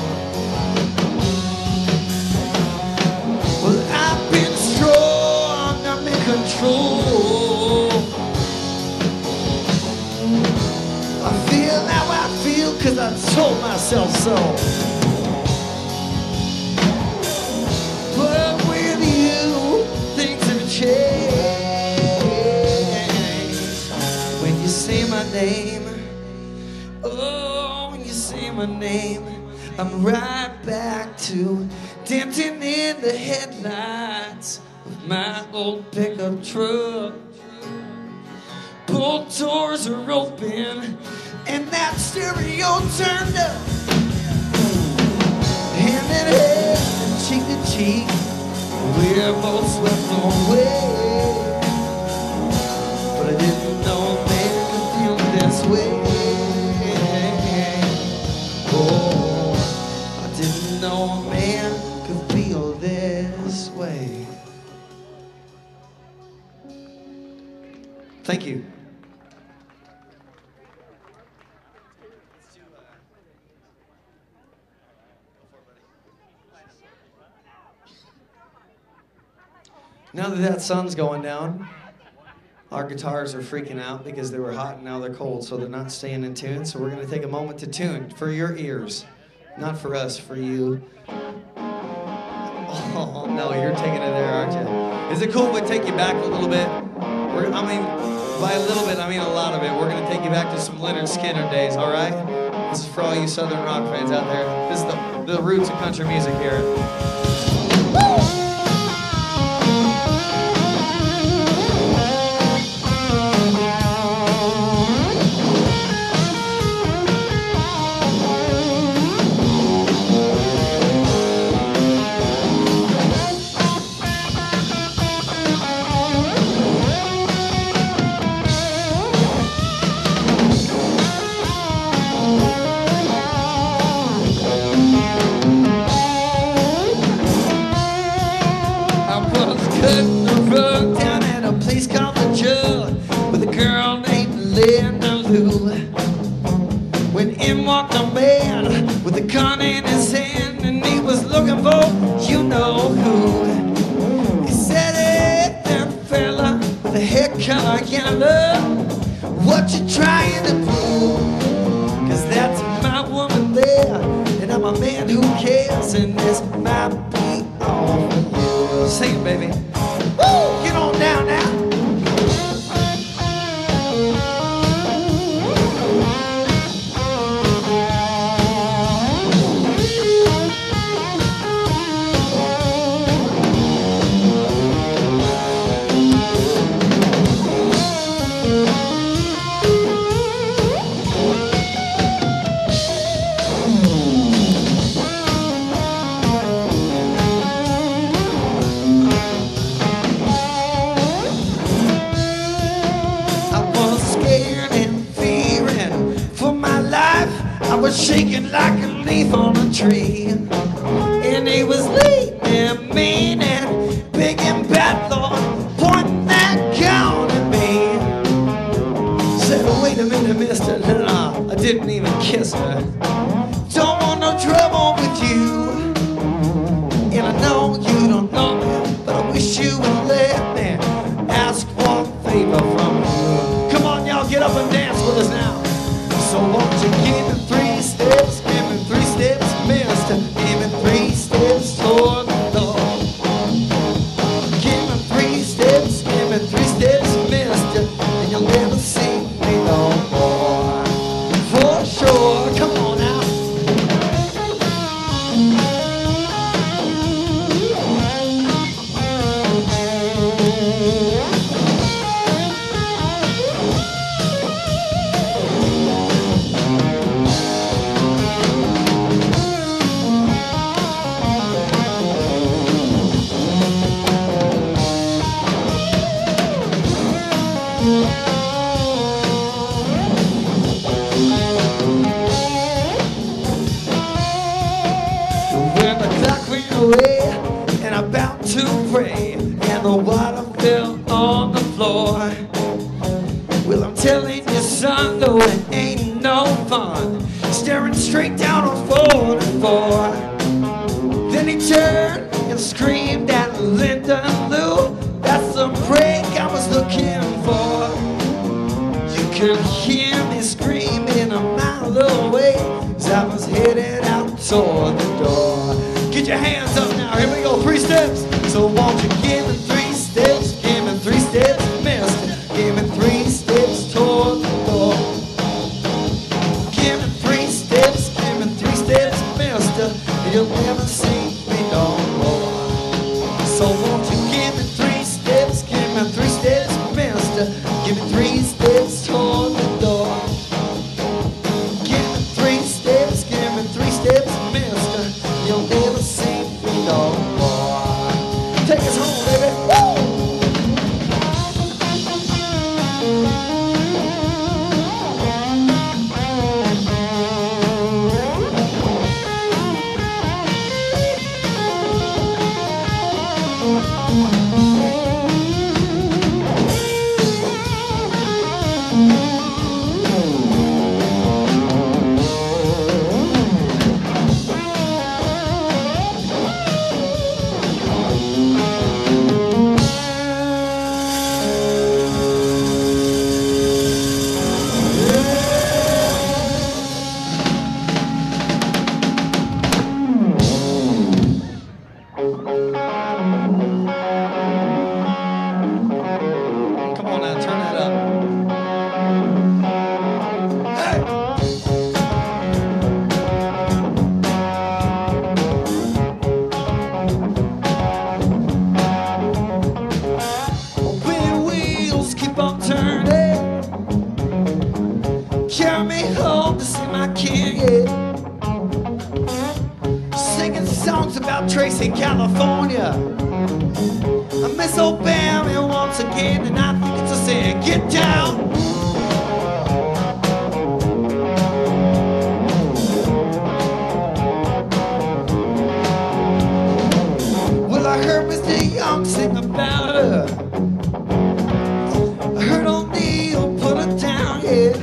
Well, I've been strong, I'm in control. I feel how I feel 'cause I told myself so. But with you, things have changed. When you say my name, oh, when you say my name, I'm right back to dancing in the headlights of my old pickup truck. Both doors are open and that stereo turned up. Hand in hand and cheek to cheek, we're both swept away. But I didn't know a man could feel this way. Oh, I didn't know a man could feel this way. Thank you. Now that that sun's going down, our guitars are freaking out because they were hot and now they're cold, so they're not staying in tune. So we're going to take a moment to tune for your ears, not for us, for you. Oh, no, you're taking it there, aren't you? Is it cool if we take you back a little bit? We're, I mean, by a little bit, I mean a lot of it. We're going to take you back to some Leonard Skinner days, all right? This is for all you Southern rock fans out there. This is the, the roots of country music here. When in walked a man with a gun in his hand, and he was looking for you know who. He said, "Hey there, fella, with a hair color yellow, what you trying to do? 'Cause that's my woman there, and I'm a guessing this might be all for you. Sing it, baby. Woo! Get on down now. Shaking like a leaf on a tree, and he was lean and mean and big and bad, Lord, pointing that gun at me. Said, wait a minute, mister, nah, I didn't even kiss her. Don't want no trouble with you, and I know you don't know me, but I wish you would let me ask one favor from you. Come on, y'all, get up and dance with us now. So won't you give me three steps, give me three steps, mister, give me three steps toward the door. Give me three steps, give me three steps, mister, and you'll never see me no more. For sure, come on now. And about to pray, and the water fell on the floor. Well, I'm telling you, son, though it ain't no fun staring straight down on forty-four. Then he turned and screamed at Linda and Lou. That's the break I was looking for. You could hear me screaming a mile away as I was headed out toward the door. Get your hands up now, here we go, three steps. So won't you give me three steps, give me three steps, mister, give me three steps toward the door. Give me three steps, give me three steps, mister, and you'll never see me no more. So won't you give me three steps, give me three steps, mister, give me three steps toward the door. Give me three steps, give me three steps, mister, you'll never see me no more. Take us home, baby. Woo! Tracy, California. I miss old Bammy once again, and I think it's a sin. Get down. Well, I heard Mister Young sing about her. I heard old Neil put her down, yeah.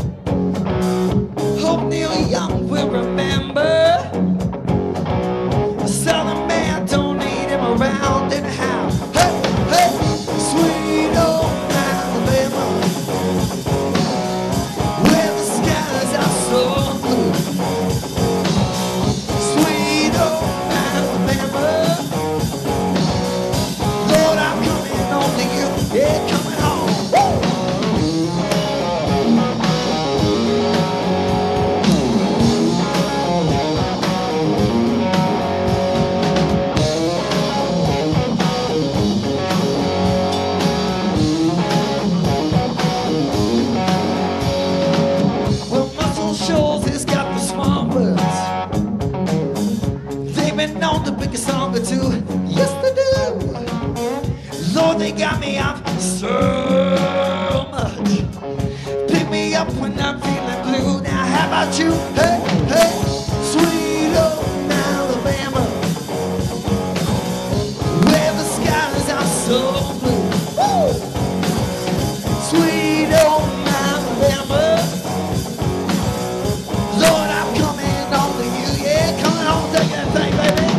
Hope Neil Young will remember. Southern man don't need him around. know they got me off so much. Pick me up when I'm feeling blue. Now how about you? Hey, hey, sweet old Alabama, where the skies are so blue. Woo! Sweet old Alabama, Lord, I'm coming on to you. Yeah, coming on, take that thing, baby.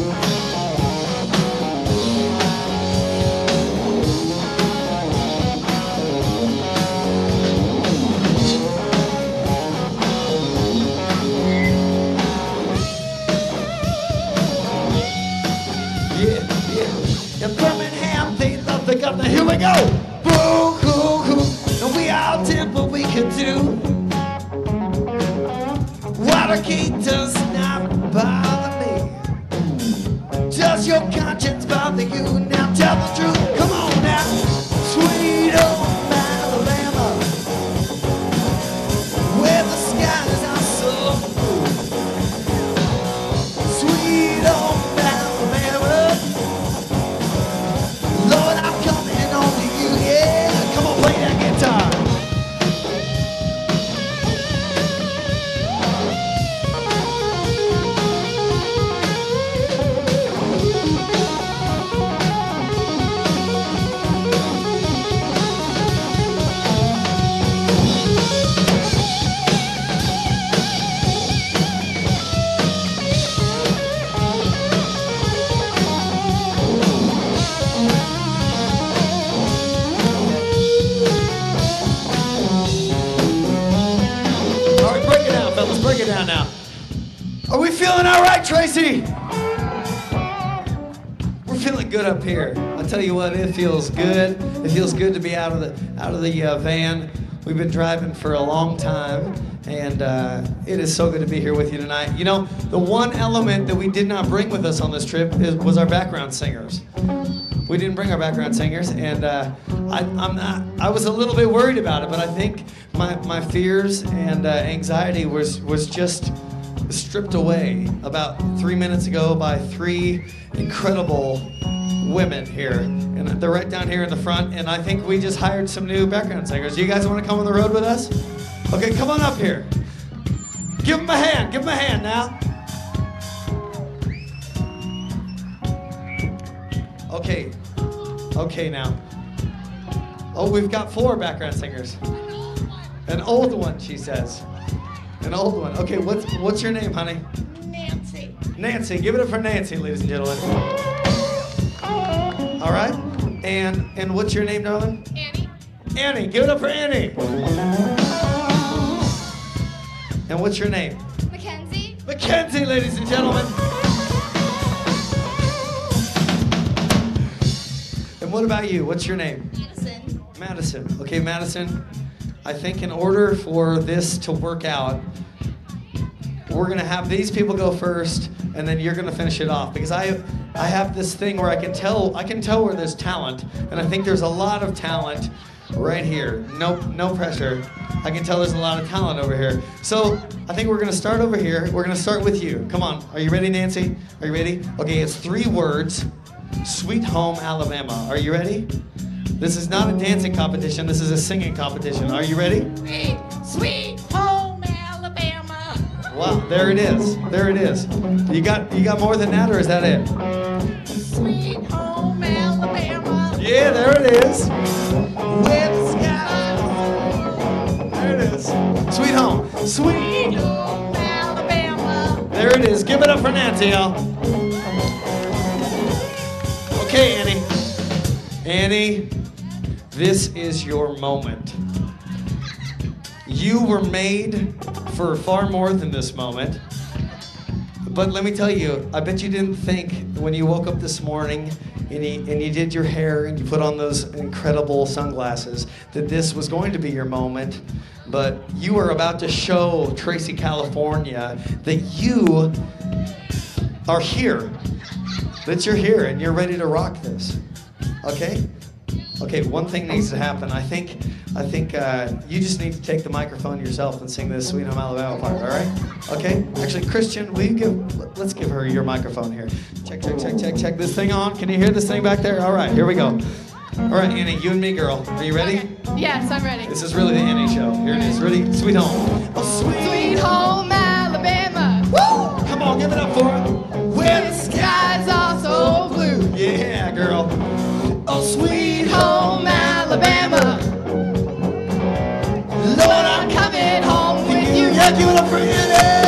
In Birmingham, they love the governor. Here we go. Boo, hoo, hoo. And we all did what we could do. Watergate does not bother me. Does your conscience bother you? Now tell the truth. Come on now. Sweet old Alabama, where the skies are so blue. Sweet old Alabama, Lord, I'm coming on to you, yeah. Come on, play that guitar. Break it down now. Are we feeling all right, Tracy? We're feeling good up here. I'll tell you what, it feels good. It feels good to be out of the out of the uh, van. We've been driving for a long time, and uh, it is so good to be here with you tonight. You know, the one element that we did not bring with us on this trip is, was our background singers. We didn't bring our background singers, and uh, I, I'm not. I was a little bit worried about it, but I think my, my fears and uh, anxiety was was just stripped away about three minutes ago by three incredible women here, and they're right down here in the front. And I think we just hired some new background singers. You guys want to come on the road with us? Okay, come on up here. Give them a hand. Give them a hand now. Okay. Okay now. Oh, we've got four background singers. An old one, she says. An old one. Okay, what's what's your name, honey? Nancy. Nancy. Give it up for Nancy, ladies and gentlemen. All right. And and what's your name, darling? Annie. Annie. Give it up for Annie. And what's your name? Mackenzie. Mackenzie, ladies and gentlemen. And what about you? What's your name? Madison. Madison. Okay, Madison, I think in order for this to work out, we're gonna have these people go first, and then you're gonna finish it off, because I I have this thing where I can tell I can tell where there's talent, and I think there's a lot of talent right here. No no pressure. I can tell there's a lot of talent over here. So I think we're gonna start over here. We're gonna start with you. Come on. Are you ready, Nancy? Are you ready? Okay, it's three words. Sweet Home Alabama. Are you ready? This is not a dancing competition. This is a singing competition. Are you ready? Sweet, sweet home Alabama. Wow, there it is. There it is. You got you got more than that, or is that it? Sweet home Alabama. Yeah, there it is. Where the sky. There it is. Sweet Home. Sweet home Alabama. There it is. Give it up for Nancy, y'all. Okay, Annie. Annie, this is your moment. You were made for far more than this moment. But let me tell you, I bet you didn't think when you woke up this morning and you, and you did your hair and you put on those incredible sunglasses that this was going to be your moment. But you are about to show Tracy, California, that you are here. That you're here and you're ready to rock this. Okay? Okay, one thing needs to happen. I think I think uh, you just need to take the microphone yourself and sing this Sweet Home Alabama part, all right? Okay? Actually, Christian, will you give, let's give her your microphone here. Check, check, check, check, check this thing on. Can you hear this thing back there? All right, here we go. All All right, Annie, you and me, girl. Are you ready? Okay. Yes, I'm ready. This is really the Annie show. Here it is. Ready? Sweet home. Oh, sweet. Sweet home Alabama. Woo! Come on, give it up for her. Where the Skies are so blue. Yeah, girl. Oh, sweet Home Alabama. Lord, I'm coming home with you. Yeah, give it up for Annie.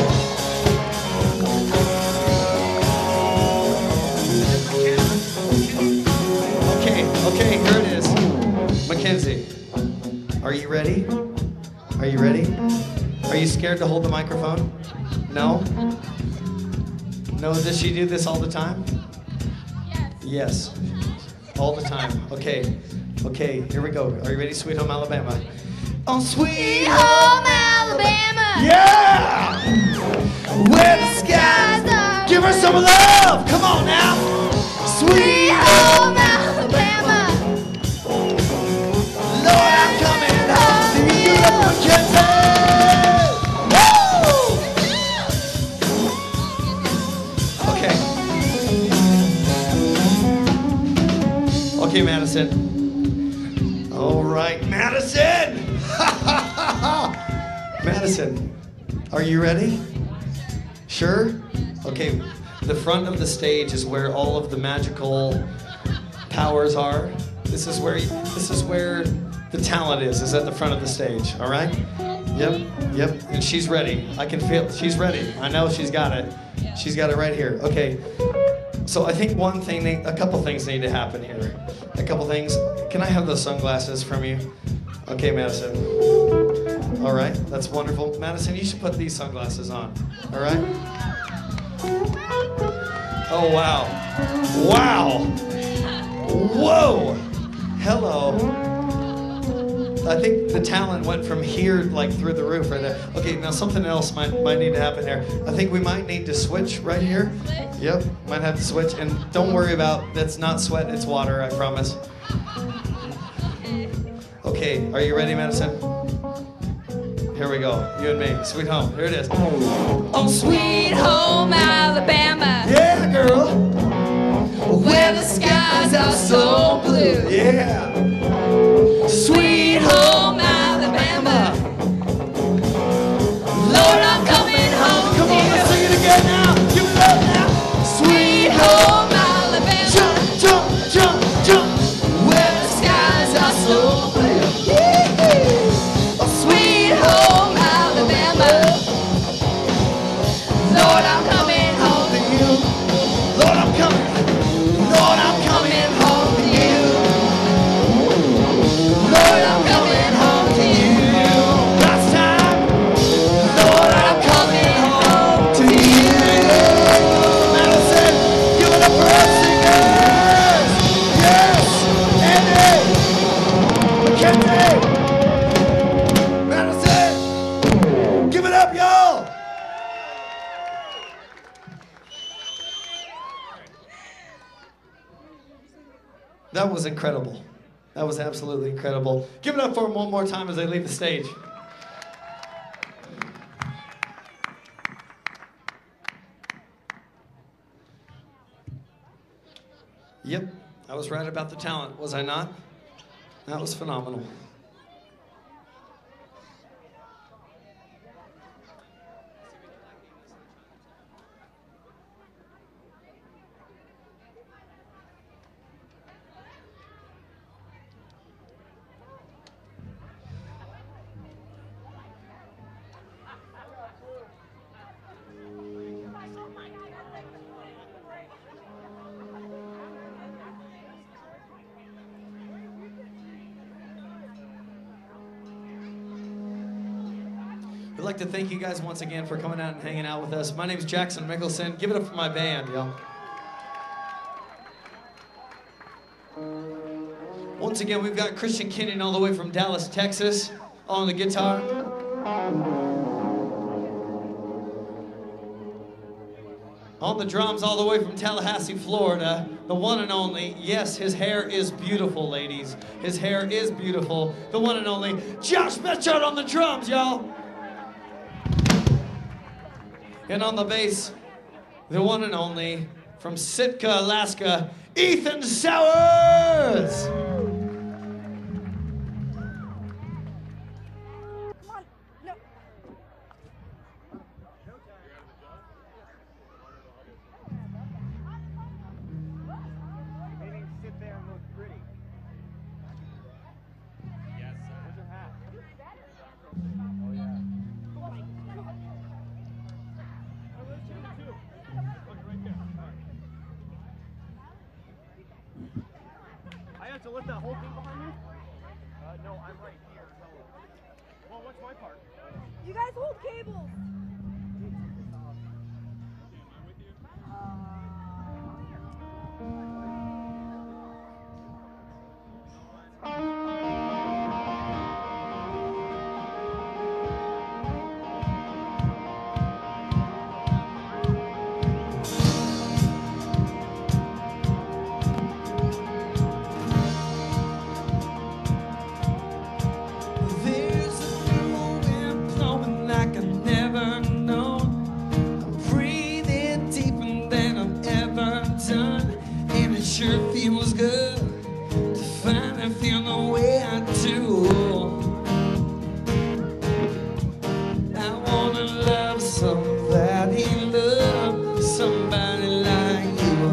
Okay, okay, here it is. Mackenzie, are you ready? Are you ready? Are you scared to hold the microphone? No? No, does she do this all the time? Yes. Yes. All the time. Okay. Okay, here we go. Are you ready, Sweet Home Alabama? Oh, sweet Home Alabama. Yeah! Where the skies are give her some love! Come on now! Sweet home Alabama. Lord, I'm coming home to you, Mackenzie! Woo! Okay. Okay, Madison. All right, Madison! Madison, are you ready? Sure? Okay, the front of the stage is where all of the magical powers are. This is where this is where the talent is, is at the front of the stage, all right? Yep, yep, and she's ready. I can feel, she's ready. I know she's got it. She's got it right here. Okay, so I think one thing, a couple things need to happen here. A couple things. Can I have those sunglasses from you? Okay, Madison. All right, that's wonderful. Madison, you should put these sunglasses on, all right? Oh, wow. Wow. Whoa. Hello. I think the talent went from here, like, through the roof right there. Okay, now something else might, might need to happen here. I think we might need to switch right here. Yep, might have to switch. And don't worry about, that's not sweat, it's water, I promise. Okay, are you ready, Madison? Here we go, you and me, Sweet Home, here it is. Oh, sweet home Alabama. Yeah, girl. Where the skies are so blue. Yeah. Sweet home Alabama. Lord, I'm coming home. Come on, to let's you. sing it again now. Give it up now. Sweet home Alabama. Jump, jump, jump, jump. Where the skies are so blue. Sweet home Alabama. Lord, I'm coming home to you. Lord, I'm coming. Lord, I'm coming home to you. Lord, I'm coming home to you. Last time. Lord, I'm coming home To you. Madison, give it up for our singers. Yes. Andy. Mackenzie. Madison. Give it up, y'all. That was incredible. That was absolutely incredible. Give it up for them one more time as they leave the stage. Yep, I was right about the talent, was I not? That was phenomenal. We'd like to thank you guys once again for coming out and hanging out with us. My name is Jackson Michelson. Give it up for my band, y'all. Once again, we've got Christian Kenyon all the way from Dallas, Texas, on the guitar. On the drums all the way from Tallahassee, Florida, the one and only, yes, his hair is beautiful, ladies. His hair is beautiful. The one and only Josh Betchard on the drums, y'all. And on the bass, the one and only, from Sitka, Alaska, Ethan Sowers! to lift that whole thing behind you? Uh, no, I'm right here. Well, what's my part? You guys hold cables. There's a new wind blowing like I've never known. I'm breathing deeper than I've ever done, and it sure feels good to finally feel the way I do. I wanna love somebody, love somebody like you.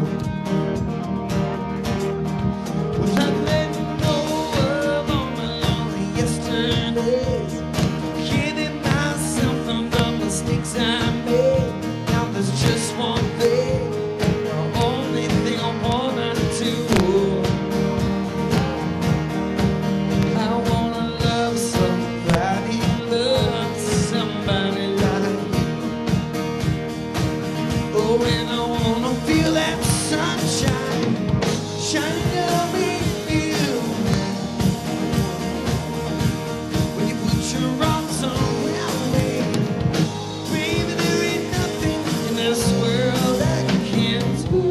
Without letting go of all my lonely yesterdays, forgiving myself for the mistakes I made. Now there's just one thing, the only thing I wanna do. I wanna love somebody, love somebody like you. Oh, and I wanna feel that sunshine shining on me, you. When you put your arms around me, baby, there ain't nothing in this world I can't do.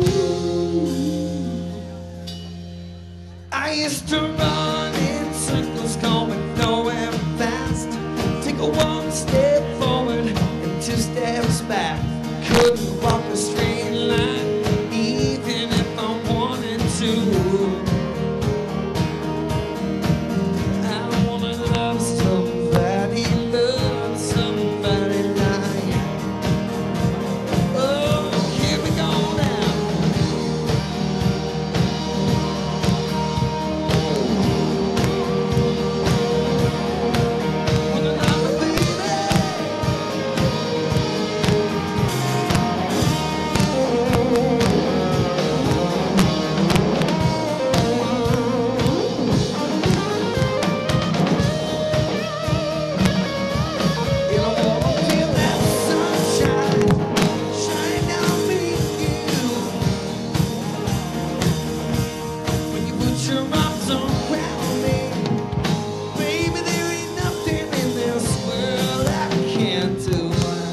I used to run in circles, going nowhere fast. Take a one step forward and two steps back. Couldn't walk a straight line, even if I wanted to. I wanna love somebody, love somebody like you. Oh, here we go now. Wanna love a baby. And I wanna feel that sunshine shining on me, you. When you put your arms around me, baby, there ain't nothing in this world I can't do.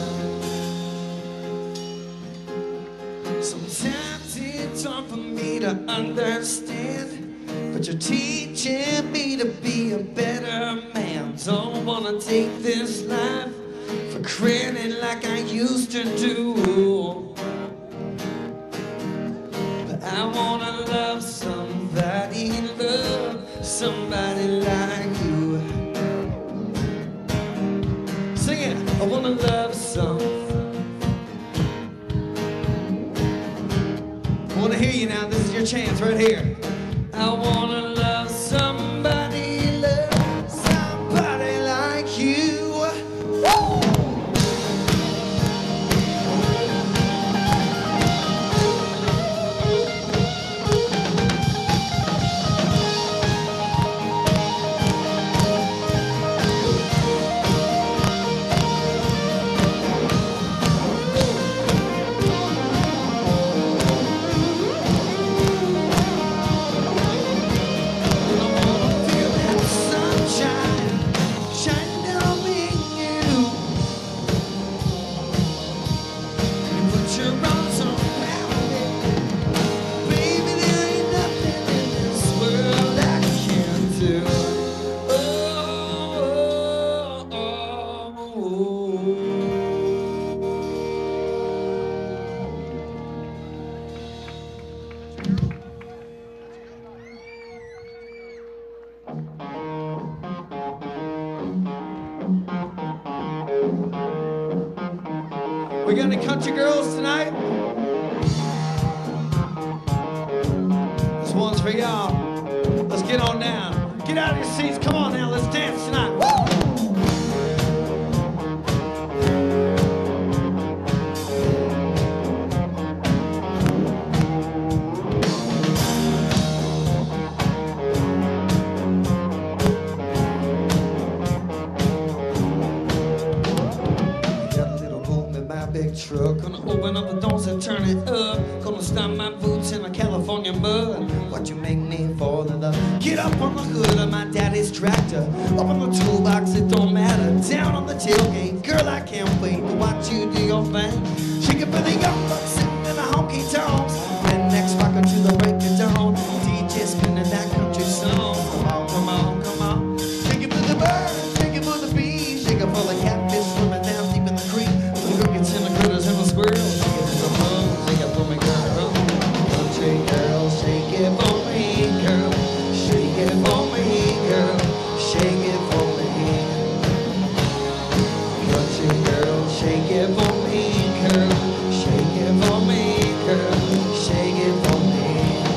Sometimes it's hard for me to understand, but you're teaching me to be a better man. Don't wanna take this life for granted like I used to do. But I wanna love somebody, love somebody like you. Sing it. I wanna love some. I wanna hear you now. This is your chance right here. I wanna love somebody, love somebody like you. Woo! We got any country girls tonight? This one's for y'all. Let's get on down. Get out of your seats. Come on now. Let's dance tonight. Woo! Get up on the hood of my daddy's tractor. Up on the toolbox, it don't matter. Down on the tailgate, girl, I can't wait to watch you do your thing. Shake it for the young bucks sitting in the honky tonks. Rednecks rockin' to the break of dawn. D J spinning that country song. Come on, come on, come on. Shake it for the birds, shake it for the bees. Shake it for the catfish swimming down deep in the creek. For the crickets and the critters and the squirrels. Shake it for the moon, shake it for me, girl. Country girl, shake it for me, girl. Shake it for me, girl. Shake it for me. Country girl, shake it for me, girl. Shake it for me, girl. Shake it for me.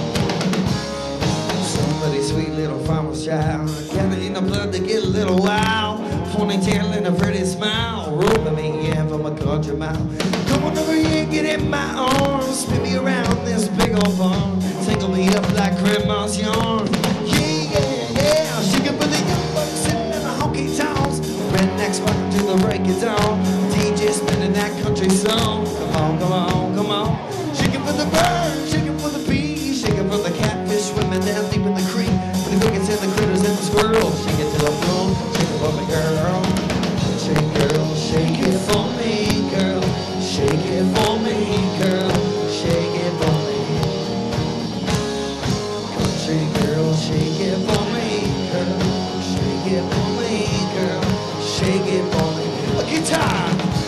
Somebody sweet little farmer's child. Got it in the blood to get a little wild. Ponytail and a pretty smile. Roping me in from a country mile. Come on over here, get in my arms. Spin me around this big old barn. Tangle me up like grandma's yarn. Yeah, yeah, yeah. Shake it for the young bucks sitting in the honky tonks. Rednecks rockin' to the break of dawn. D J spinning that country song. Come on, come on, come on. Shake it for the birds, shake it for the bees. Shake it for the catfish swimming down deep in the creek. For the crickets and the critters and the squirrels. Shake it till I'm blown. Shake it for me, girl. Shake, girl, shake it for me, girl. Shake it for me, girl. Shake it for me. Country girl, shake it for me, girl. Shake it for me, girl. Shake it for me. A guitar.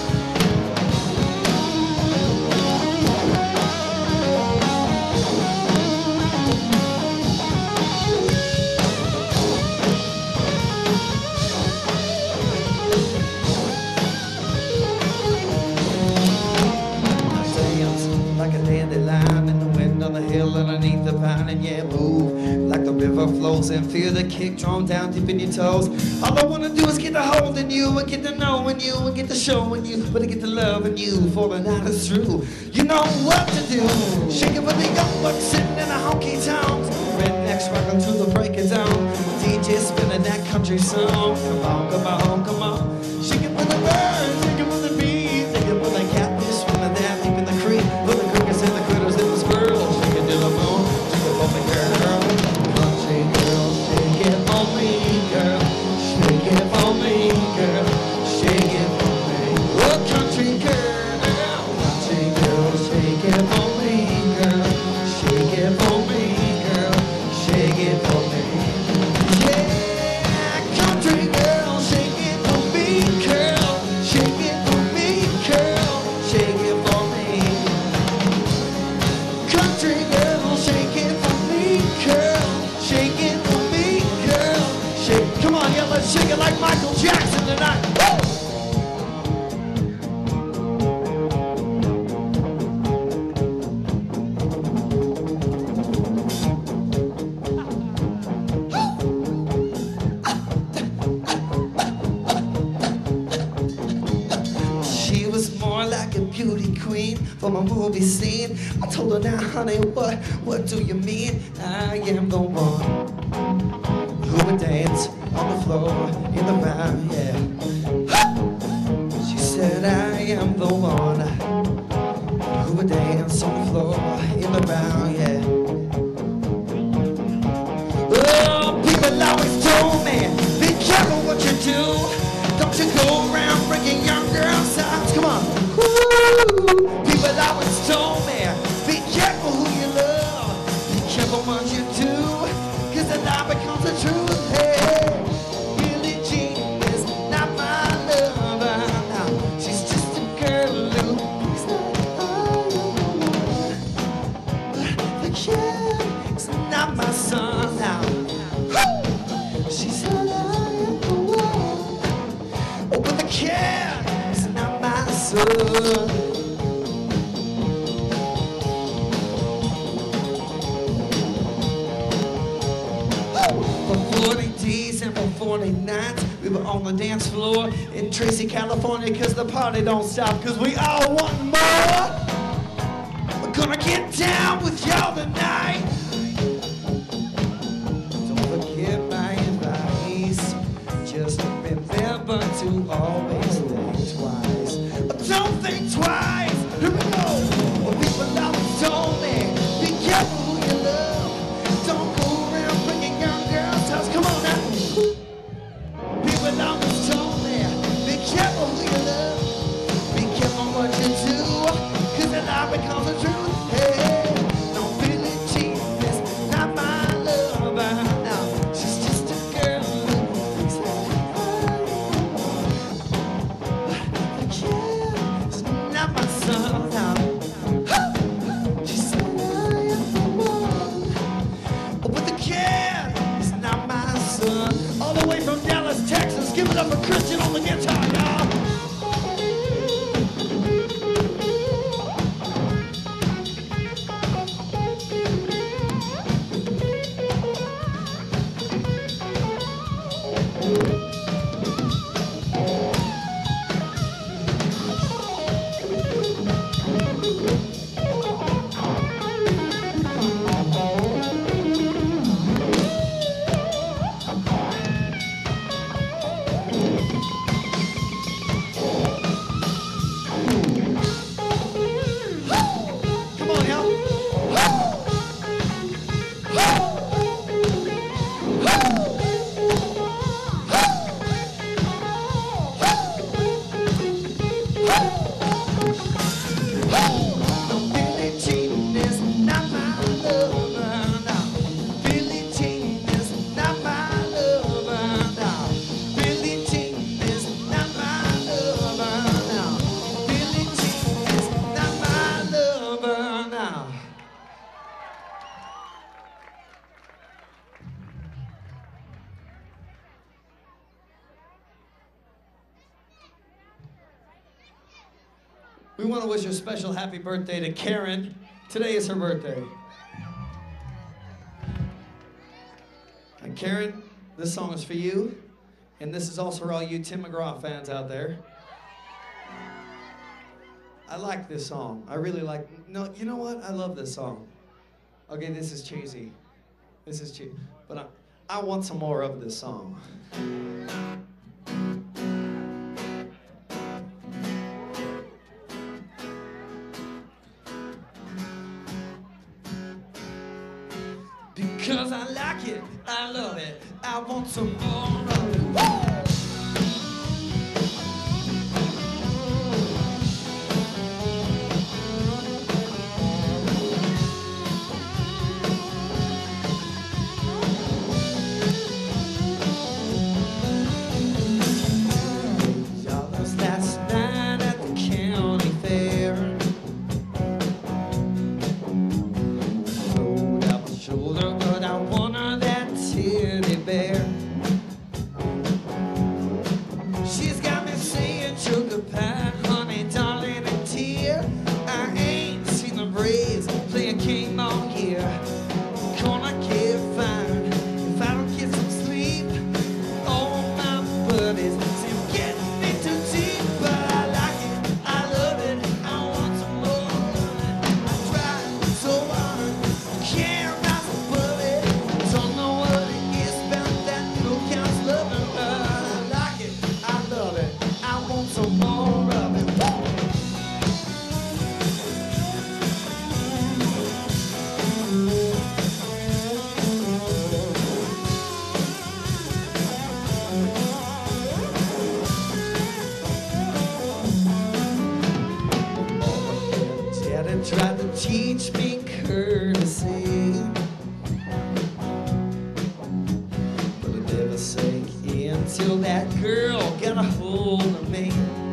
Like a dandelion in the wind on the hill underneath the pine, and yeah, move like the river flows and feel the kick drum down deep in your toes. All I wanna do is get to holding you and get to knowing you and get to showing you, but I get to loving you for the night is through. You know what to do. Shake it for the young bucks sitting in a honky tonks. Rednecks rockin' to the break of dawn. D J spinning that country song. Come on, come on, come on. Shake it for the birds, shake it for the bees, shake it for the catfish swimming down deep in the creek. For the crickets and the critters and the squirrels. Shake it till the moon, shake it for me, girl. Country girl, shake it for me, girl. Shake it for me, girl. Shake it for me. Oh, country girl. Country girl, shake it for me, girl. Shake it for me, girl. Shake it for me. Yeah, country girl, shake it for me, girl. Shake it for me, girl. Shake it for me. Country girl, shake it for me, girl. Shake it for me, girl. Shake. Come on, yeah, let's shake it like Michael Jackson tonight. Woo! She was more like a beauty queen from a movie scene. I told her, now honey, what, what do you mean? I am the one who would dance on the floor in the round, yeah. She said, I am the one who would dance on the floor in the round, yeah. Oh, people always told me, be careful what you do. Don't you go around breaking young girls' hearts. Come on. Woo. People always told me, be careful who you love. Be careful what you do, cause the lie becomes the truth. Hey, Billie Jean is not my lover now. She's just a girl who is not all alone. But the kid is not my son now. Woo. She said I am the one. Oh, but the kid is not my son. For forty days and for forty nights, we were on the dance floor in Tracy, California, cause the party don't stop, cause we all want more. We're gonna get down with y'all tonight. Don't forget my advice. Just remember to always think twice. Don't think twice. Here we go. Well, people always told me, be careful who you love. Don't go around bringing young girls. son. All the way from Dallas, Texas. Give it up for Christian on the guitar, y'all. We want to wish a special happy birthday to Karen. Today is her birthday. And Karen, this song is for you. And this is also for all you Tim McGraw fans out there. I like this song. I really like, no, you know what? I love this song. Okay, this is cheesy. This is cheesy. But I, I want some more of this song. Because I like it, I love it, I want some more of it. Woo! Dollars last night at the county fair. Rolled out my shoulder, but I won her that teddy bear. She's got me saying sugar pie, honey, darling, and tear. I ain't seen the Braves play a game all year. Gonna get fine if I don't get some sleep. All my buddies say I'm getting me too deep, but I like it, I love it, I want some more of it. I try so hard, can't rise above it. Don't know what it is about that little counts loving, but I like it, I love it, I want some more of it. Woo! Daddy tried to teach me courtesy, but I never sank in till that girl got a hold of me.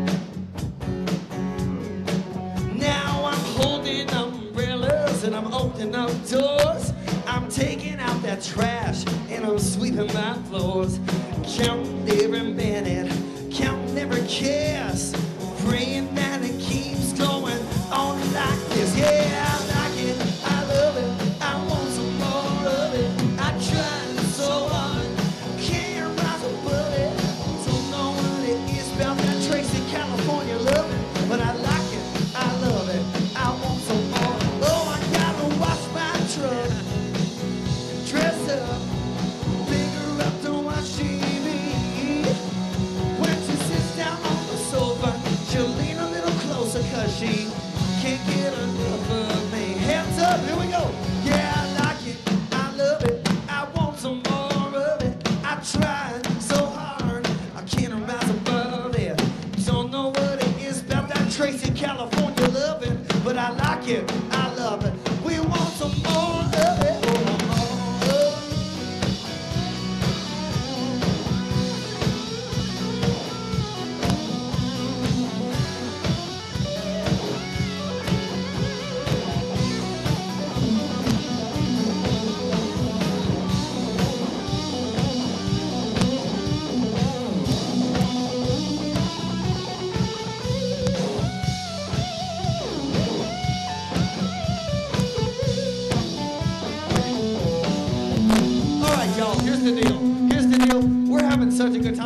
Now I'm holding umbrellas and I'm opening up doors. I'm taking out that trash and I'm sweeping my floors. Counting every minute, counting every kiss, praying that it keeps going on like this. Yeah, I like it, I love it, I want some more of it. I tried so hard, can't rise above it. Don't know what it is about that Tracy, California loving, but I like it, I love it, I want some more. Oh, I gotta wash my truck, dress up, pick her up to watch T V. When she sits down on the sofa,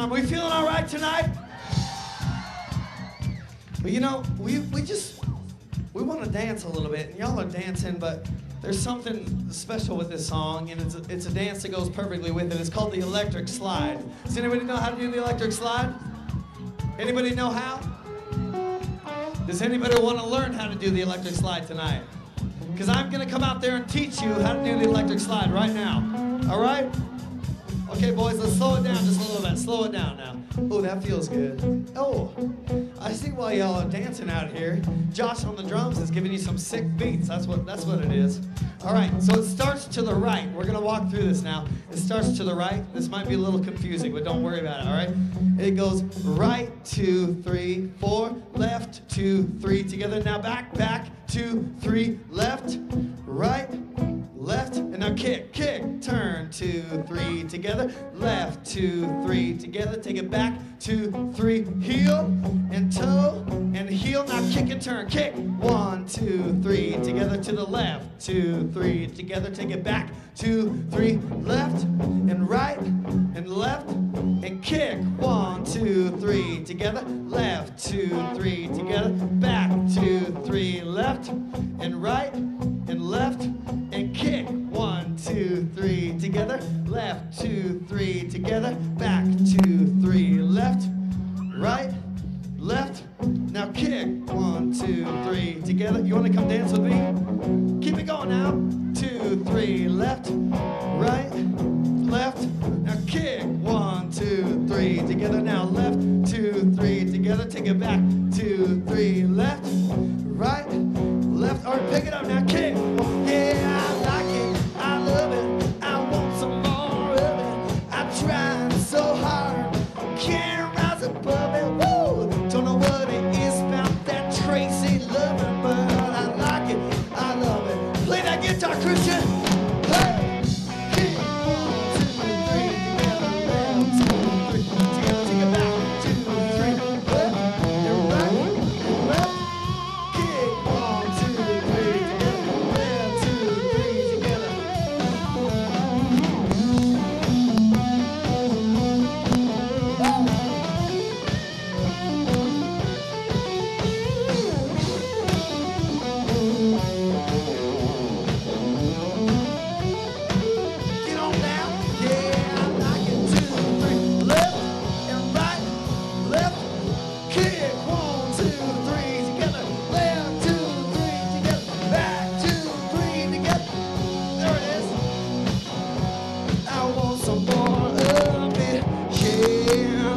time. We feeling all right tonight? Well, you know, we, we just, we want to dance a little bit, and y'all are dancing, but there's something special with this song, and it's a, it's a dance that goes perfectly with it. It's called the electric slide. Does anybody know how to do the electric slide? Anybody know how? Does anybody want to learn how to do the electric slide tonight? Because I'm going to come out there and teach you how to do the electric slide right now. All right? Okay, boys, let's slow it down just a little bit. Slow it down now. Oh, that feels good. Oh, I see why y'all are dancing out here. Josh on the drums is giving you some sick beats. That's what, that's what it is. All right, so it starts to the right. We're going to walk through this now. It starts to the right. This might be a little confusing, but don't worry about it, all right? It goes right, two, three, four, left, two, three, together. Now back, back, two, three, left, right, left, and now kick, kick, turn, two, three, together, left, two, three, together, take it back, two, three, heel, and toe, and heel, now kick and turn, kick, one, two, three, together to the left, two, three, together, take it back, two, three, left, and right, and left, and kick, one, two, three, together, left, two, three, together, back, two, three, left, and right, and left, and kick, one, two, three, together, left, two, three, together, back, two, three, left, right, left, now kick, one, two, three, together. You want to come dance with me? Keep it going now. Two, three, left, right, left, now kick, one, two, three, together. Now left, two, three, together. Take it back, two, three, left, right, left. All right, pick it up now, kick. Yeah, I like it, I love it, I want some more of it. I'm trying so hard, can't rise above it. Woo! Don't know what it is about that Tracy loving, but I like it, I love it. Play that guitar, Christian. Hey! Kick, one, two, three, together, left, two, three, together, take it back, two, three, left, and right, and left. Kick, one, two, three, together, left, two, three, together. Get on down, yeah, I like it. Two, three, left and right, left, kick, one, two, three, together, left, two, three, together, back, two, three, together. There it is. I want some more of it, yeah.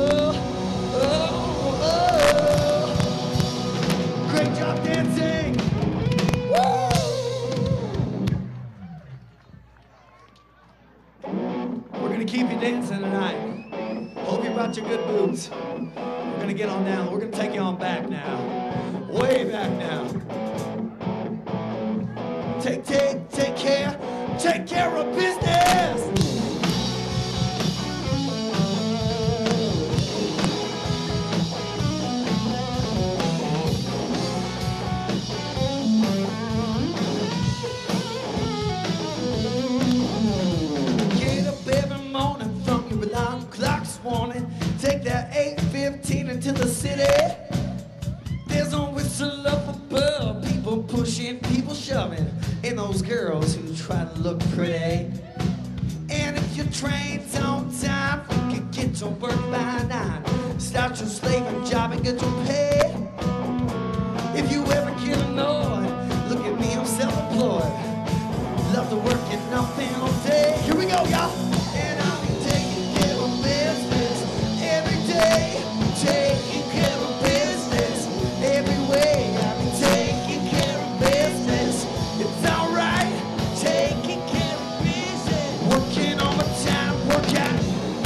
Oh, oh, oh. Great job dancing. Woo! We're gonna keep you dancing tonight. Hope you brought your good boots. We're gonna get on down. We're gonna take you on back now. Way back now. Take, take, take care. Take care of business. Get up every morning from your alarm clock's warning. Take that eight fifteen into the city. There's a whistle up above, people pushing, people shoving, and those girls who try to look pretty. And if your train's on time, you can get to work by nine. Start your slaving job and get your pay. If you ever get annoyed, look at me, I'm self-employed. Love to work and nothing all day. Here we go, y'all. And I'll be taking care of business every day. Taking care of business every way. I'll be taking care of business. It's alright. Taking care of business. Working on my time, work out.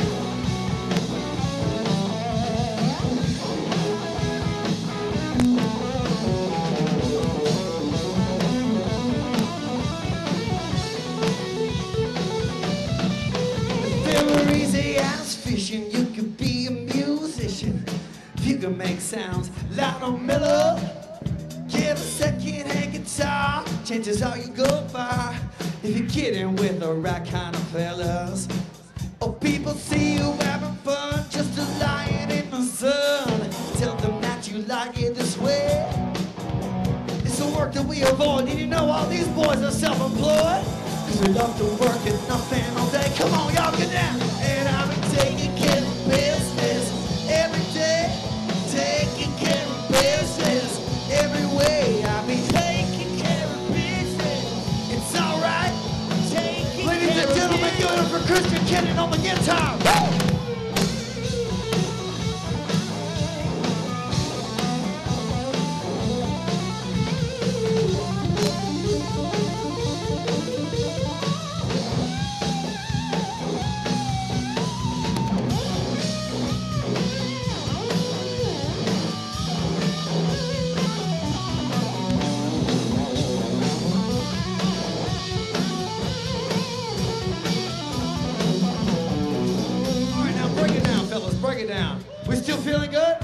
Never easy as fishing. You could be a musician. You can make sounds loud or mellow. Get a second-hand guitar. Chances are you go far if you're kidding with the right kind of fellas. Oh, people see you having fun work that we avoid. Did you know all these boys are self-employed? Cause they love to work and nothing all day. Come on, y'all, get down. And I've been taking care of business every day. Taking care of business every way. I've been taking care of business. It's alright. Taking Ladies care and gentlemen, give it up for Christian Kennan on the guitar. Woo! Break it down. We still feeling good?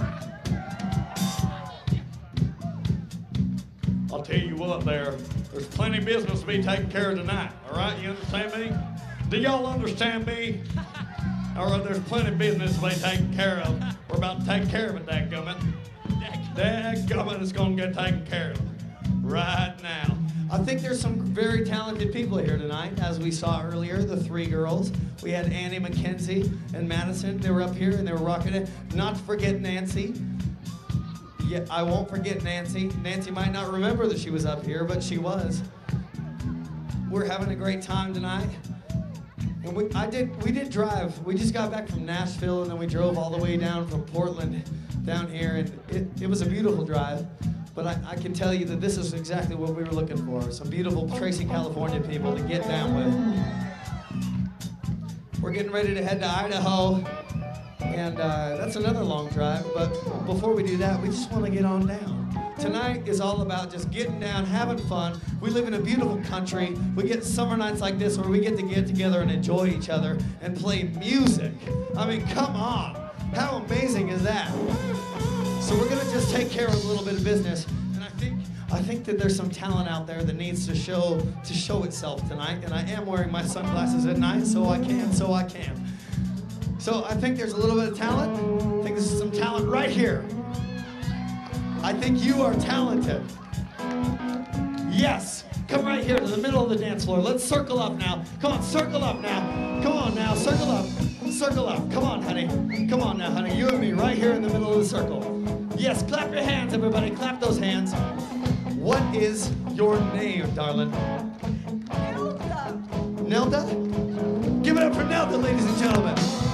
I'll tell you what there, there's plenty of business to be taken care of tonight, all right? You understand me? Do y'all understand me? All right, there's plenty of business to be taken care of. We're about to take care of it, dadgummit. Dadgummit is gonna get taken care of right now. I think there's some very talented people here tonight, as we saw earlier, the three girls. We had Annie, Mackenzie, and Madison. They were up here and they were rocking it. Not to forget Nancy. Yeah, I won't forget Nancy. Nancy might not remember that she was up here, but she was. We're having a great time tonight. And we, I did, we did drive. We just got back from Nashville and then we drove all the way down from Portland down here, and it, it was a beautiful drive. But I, I can tell you that this is exactly what we were looking for. Some beautiful Tracy, California people to get down with. We're getting ready to head to Idaho. And uh, that's another long drive. But before we do that, we just want to get on down. Tonight is all about just getting down, having fun. We live in a beautiful country. We get summer nights like this where we get to get together and enjoy each other and play music. I mean, come on. How amazing is that? So we're gonna just take care of a little bit of business, and I think I think that there's some talent out there that needs to show to show itself tonight. And I am wearing my sunglasses at night, so I can, so I can. So I think there's a little bit of talent. I think this is some talent right here. I think you are talented. Yes, come right here to the middle of the dance floor. Let's circle up now. Come on, circle up now. Come on now, circle up. Circle up. Come on, honey. Come on now, honey. You and me right here in the middle of the circle. Yes, clap your hands, everybody. Clap those hands. What is your name, darling? Nelda. Nelda? Give it up for Nelda, ladies and gentlemen.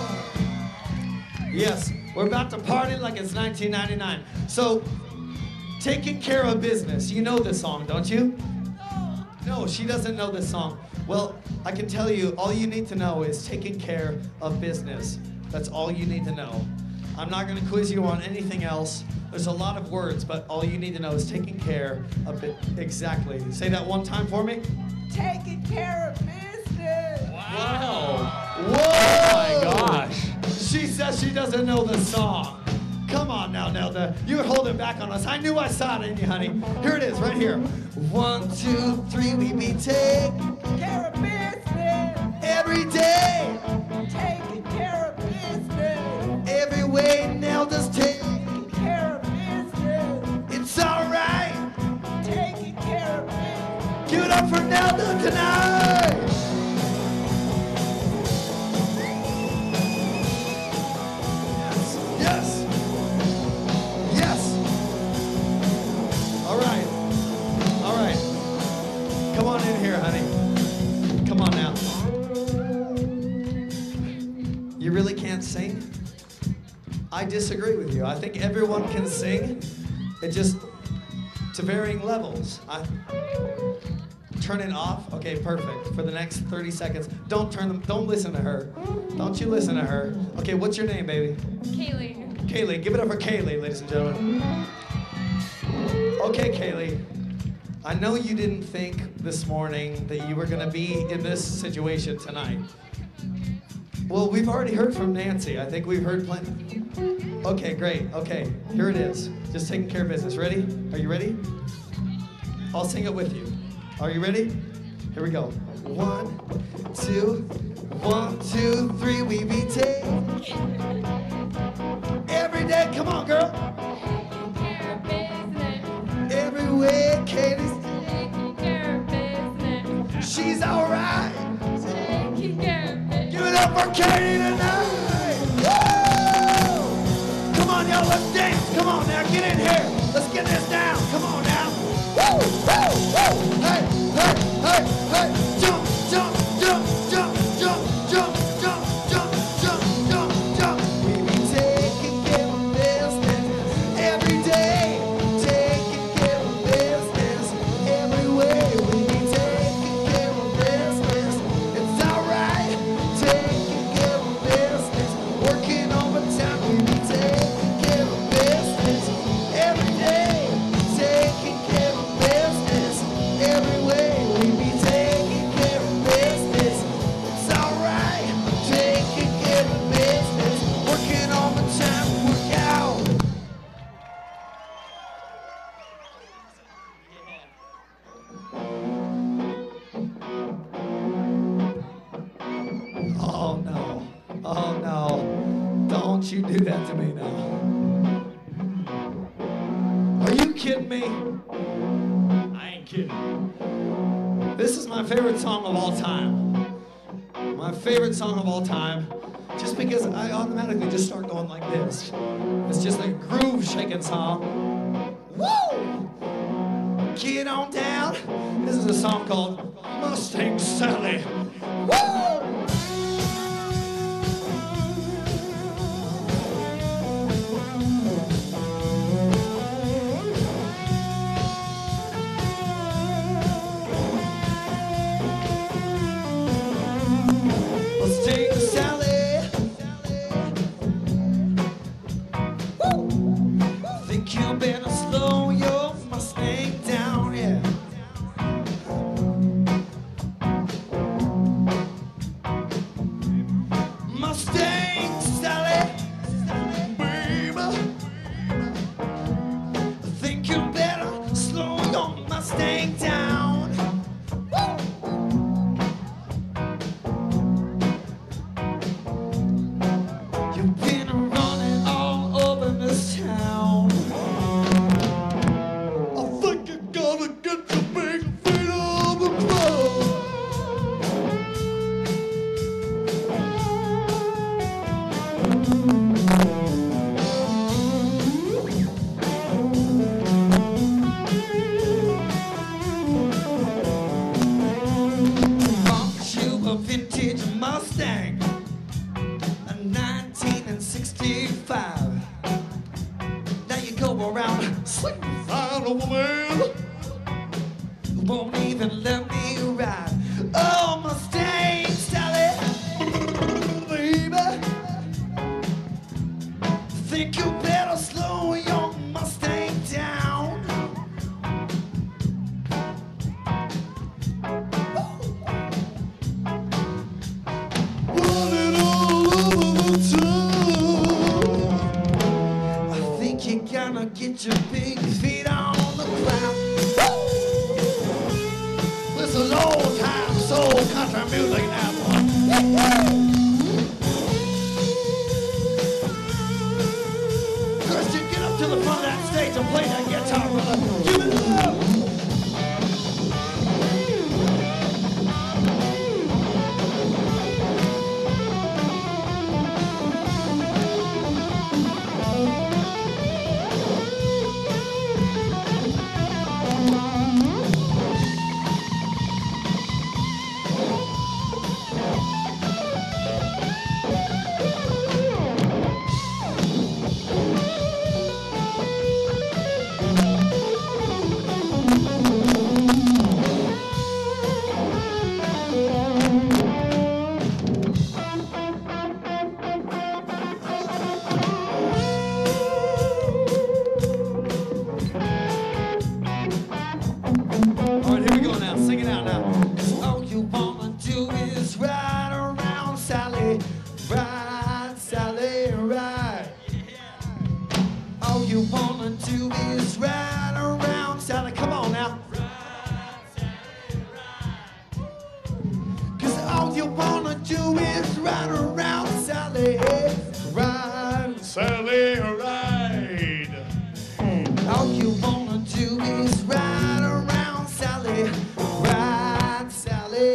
Yes, we're about to party like it's nineteen ninety-nine. So, taking care of business. You know this song, don't you? No, she doesn't know this song. Well, I can tell you, all you need to know is taking care of business. That's all you need to know. I'm not going to quiz you on anything else. There's a lot of words, but all you need to know is taking care of it. Exactly. Say that one time for me. Taking care of business. Wow. Whoa! Oh my gosh. She says she doesn't know the song. Come on now, Nelda. You were holding back on us. I knew I saw it in you, honey. Here it is, right here. One, two, three, we be taking Care of business. every day. Taking care of business. Every way Nelda's taking. Care of business. It's alright. Taking care of business. Give it up for Nelda tonight. Yes. Yes. All right. All right. Come on in here, honey. Come on now. You really can't sing? I disagree with you. I think everyone can sing. It just, to varying levels. I, turn it off? Okay, perfect. For the next thirty seconds. Don't turn them, don't listen to her. Don't you listen to her. Okay, what's your name, baby? Kaylee. Kaylee. Give it up for Kaylee, ladies and gentlemen. Okay, Kaylee. I know you didn't think this morning that you were gonna be in this situation tonight. Well, we've already heard from Nancy. I think we've heard plenty. Okay, great. Okay, here it is. Just taking care of business. Ready? Are you ready? I'll sing it with you. Are you ready? Here we go. One, two, one, two, three, we be taking every day. Come on, girl. Taking care of business. Every way, Katie's she's alright. Taking care of business. Give it up for Katie tonight. Woo! Come on, y'all, let's dance. Come on now, get in here. Let's get this down. Come on now. Woo! Woo! Woo! Hey, hey, hey, hey. Jump, jump, jump, jump, jump, jump, jump, jump, jump, jump, jump. We be taking care of business every day. Taking care of business every way. We be taking care of business. It's alright. Taking care of business. Working overtime. We be taking care of business every day. Taking care of business every way. We be taking care of business. It's alright. Taking care of business. Working overtime. Work out. Oh no. Oh no. Don't you do that to me now. Are you kidding me? I ain't kidding. This is my favorite song of all time. My favorite song of all time. Just because I automatically just start going like this. It's just a groove shaking song. Woo! Get on down. This is a song called Mustang Sally. Woo! Mustang Sally. Woo! Think you better slow your Mustang down, yeah. Mustang Sally, baby. Think you better slow your Mustang down. Woo! You've been running all over this town. I think you gotta get your big feet on the ground. Bought you a vintage Mustang, a nineteen sixty-five. Now you go around sweet fine old man who won't even let me ride. Oh, Mustang Sally, baby. Think you better slow your Mustang down. Running all over the town. I think you gotta get your big feet on the ground. This is old time soul country music now, boy. Christian, get up to the front of that stage and play that guitar, brother. Give it up. All right, here we go now. Sing it out now. 'Cause all you wanna do is ride around, Sally. Ride, Sally, ride. All you wanna do is ride around, Sally. Come on now. Cause all you wanna do is ride around, Sally. Ride, Sally, ride. all you wanna do is ride around, Sally. Ride, Sally,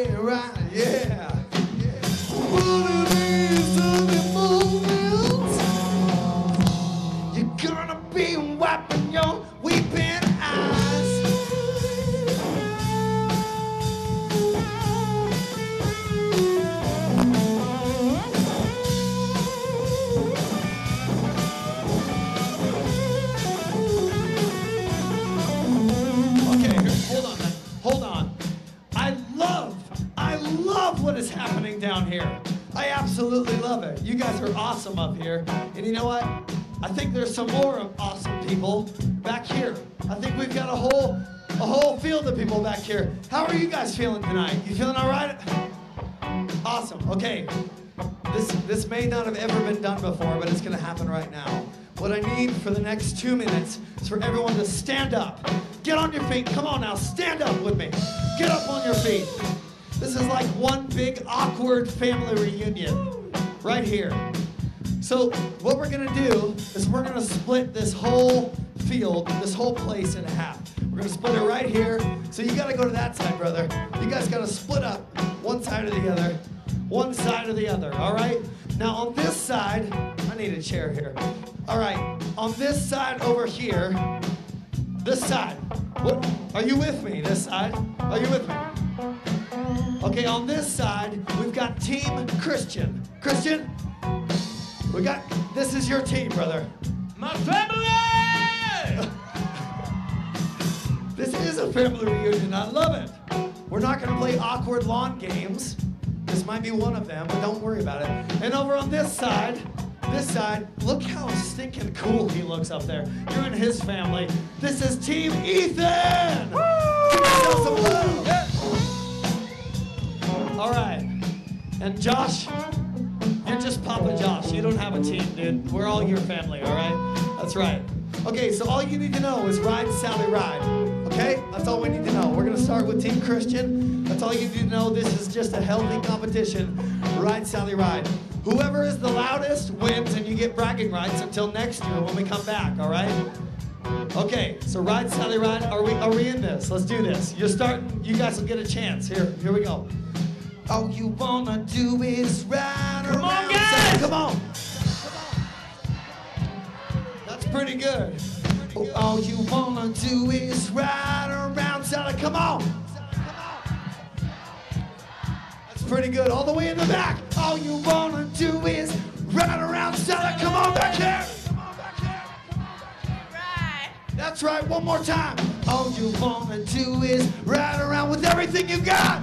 absolutely love it. You guys are awesome up here. And you know what? I think there's some more awesome people back here. I think we've got a whole a whole field of people back here. How are you guys feeling tonight? You feeling all right? Awesome. Okay. This this may not have ever been done before, but it's going to happen right now. What I need for the next two minutes is for everyone to stand up. Get on your feet. Come on now. Stand up with me. Get up on your feet. This is like one big awkward family reunion right here. So what we're going to do is we're going to split this whole field, this whole place in half. We're going to split it right here. So you got to go to that side, brother. You guys got to split up one side or the other. One side or the other, all right? Now on this side, I need a chair here. All right, on this side over here, this side. What? Are you with me, this side? Are you with me? Okay, on this side, we've got Team Christian. Christian, we got, this is your team, brother. My family! This is a family reunion, I love it. We're not gonna play awkward lawn games. This might be one of them, but don't worry about it. And over on this side, this side, look how stinking cool he looks up there. You're in his family. This is Team Ethan! Woo! Give yourself some love. Yeah. All right. And Josh, you're just Papa Josh. You don't have a team, dude. We're all your family, all right? That's right. Okay, so all you need to know is ride, Sally, ride. Okay? That's all we need to know. We're going to start with Team Christian. That's all you need to know. This is just a healthy competition. Ride, Sally, ride. Whoever is the loudest wins, and you get bragging rights until next year when we come back, all right? Okay, so ride, Sally, ride. Are we, are we in this? Let's do this. You're starting. You guys will get a chance. Here, here we go. All you want to do is ride Come around. on, guys! Come on. That's pretty good. All you wanna do is ride around, Sally. Come on. That's pretty good. All the way in the back. All you wanna do is ride around, Sally. Come on back here. Right. That's right. One more time. All you wanna do is ride around with everything you got.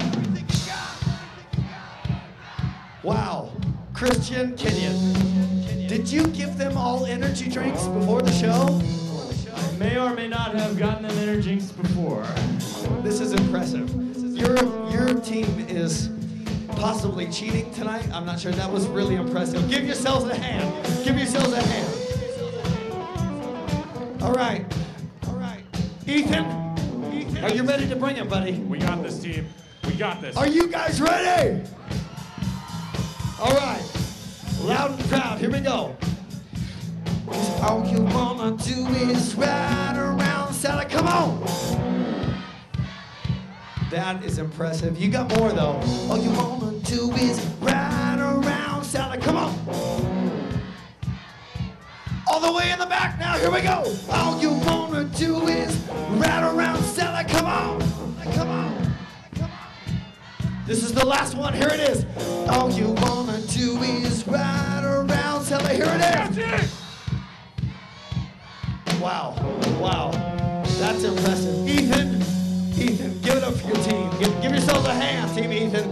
Wow. Christian Kenyon, did you give them all energy drinks before the show? I may or may not have gotten an energy drinks before. This is impressive. Your your team is possibly cheating tonight. I'm not sure. That was really impressive. Give yourselves a hand. Give yourselves a hand. All right. All right. Ethan, Ethan, are you ready to bring it, buddy? We got this, team. We got this. Are you guys ready? All right. Loud and proud. Here we go. All you wanna do is ride around, Sally. Come on. That is impressive. You got more though. All you wanna do is ride around, Sally. Come on. All the way in the back now. Here we go. All you wanna do is ride around, Sally. Come on. Come on. This is the last one. Here it is. All you wanna do is ride around, Sally. Here it is. Wow, wow, that's impressive. Ethan, Ethan, give it up for your team. Give, give yourselves a hand, Team Ethan.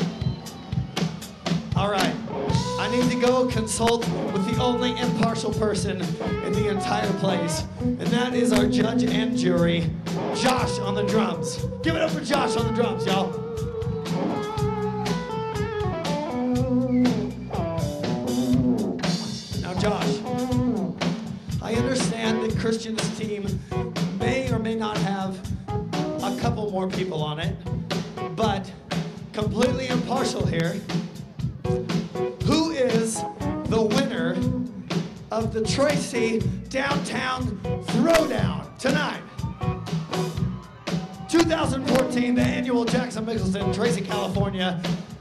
All right, I need to go consult with the only impartial person in the entire place, and that is our judge and jury, Josh on the drums. Give it up for Josh on the drums, y'all. Now, Josh, I understand that Christian's team may or may not have a couple more people on it, but completely impartial here, who is the winner of the Tracy Downtown Throwdown tonight? twenty fourteen, the annual Jackson Michelson, Tracy, California,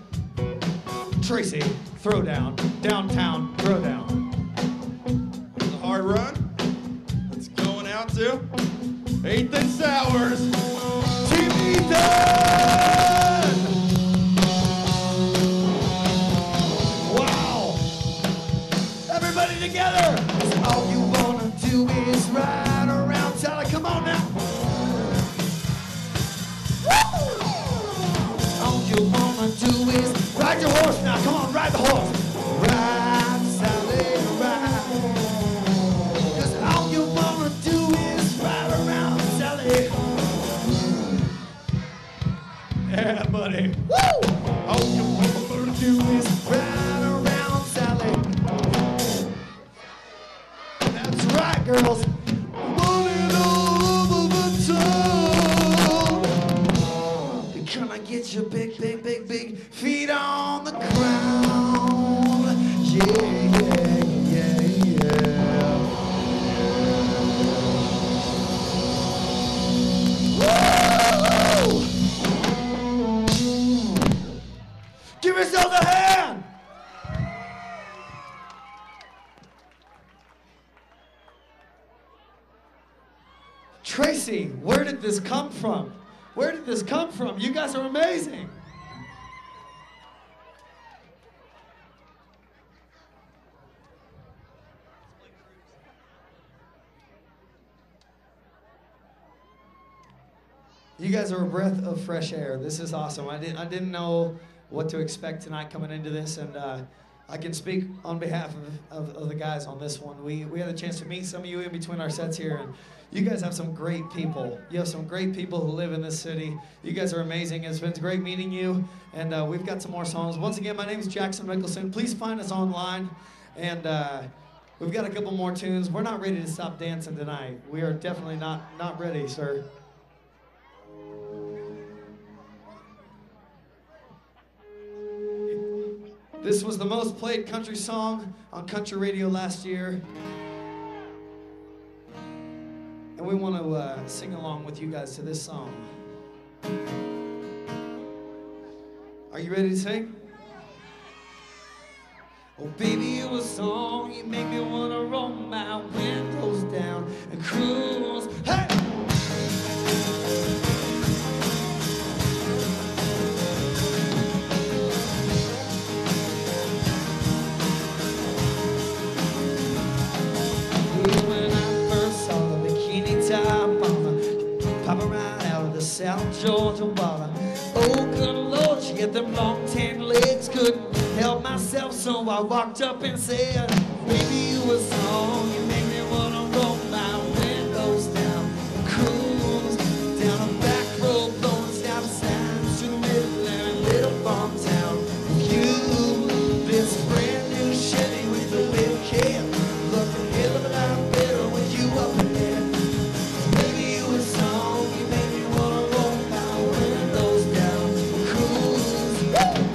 Tracy Throwdown, Downtown Throwdown. Hard run. It's going out to Ethan Sowers. Team Ethan! Wow! Everybody together! All you wanna do is ride around, Sally. Come on now! Woo! All you wanna do is ride your horse now. Come on, ride the horse. girls. Running all over the town. Gonna get your big, big, big, big feet on the ground. Yeah, yeah, yeah, yeah. Woo! Give yourself a hand. Tracy, where did this come from? Where did this come from? You guys are amazing. You guys are a breath of fresh air. This is awesome. I didn't, I didn't know what to expect tonight coming into this, and uh, I can speak on behalf of, of, of the guys on this one. We, we had a chance to meet some of you in between our sets here, and you guys have some great people. You have some great people who live in this city. You guys are amazing. It's been great meeting you, and uh, we've got some more songs. Once again, my name is Jackson Michelson. Please find us online, and uh, we've got a couple more tunes. We're not ready to stop dancing tonight. We are definitely not, not ready, sir. This was the most played country song on country radio last year. And we want to uh, sing along with you guys to this song. Are you ready to sing? Oh, baby, it was a song. You make me want to roll my windows down and cruise. Hey! South Georgia water. Oh, good Lord, she had them long tan legs. Couldn't help myself, so I walked up and said, baby, you a song. You make me wanna roll my windows down, cruise down a back road, blowing stop signs to the middle and a little farm town. You, this brand new Chevy with a little cab, look a hell of a lot better with you up in there. Baby, you a song. You make me wanna roll my windows down, cruise.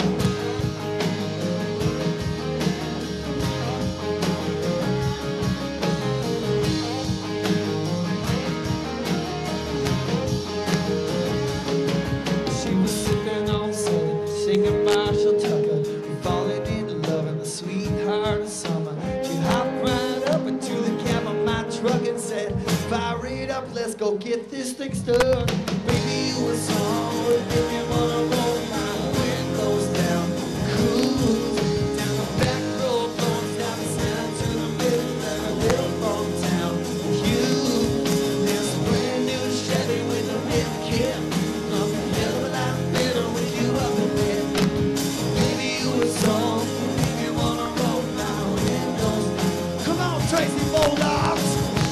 She was sipping on soda, singing Marshall Tucker, falling in love in the sweetheart of summer. She hopped right up into the cab of my truck and said, fire it up, let's go get this thing started. Baby, you a song, if you wanna roll my windows down, cruise down the back road, blowing stop sign to the middle of a little farm town. You, this brand new Chevy with a red kit, love a hell of a lot better with you up in there. Baby, you a song, if you wanna roll my windows. Come on, Tracy Bulldogs.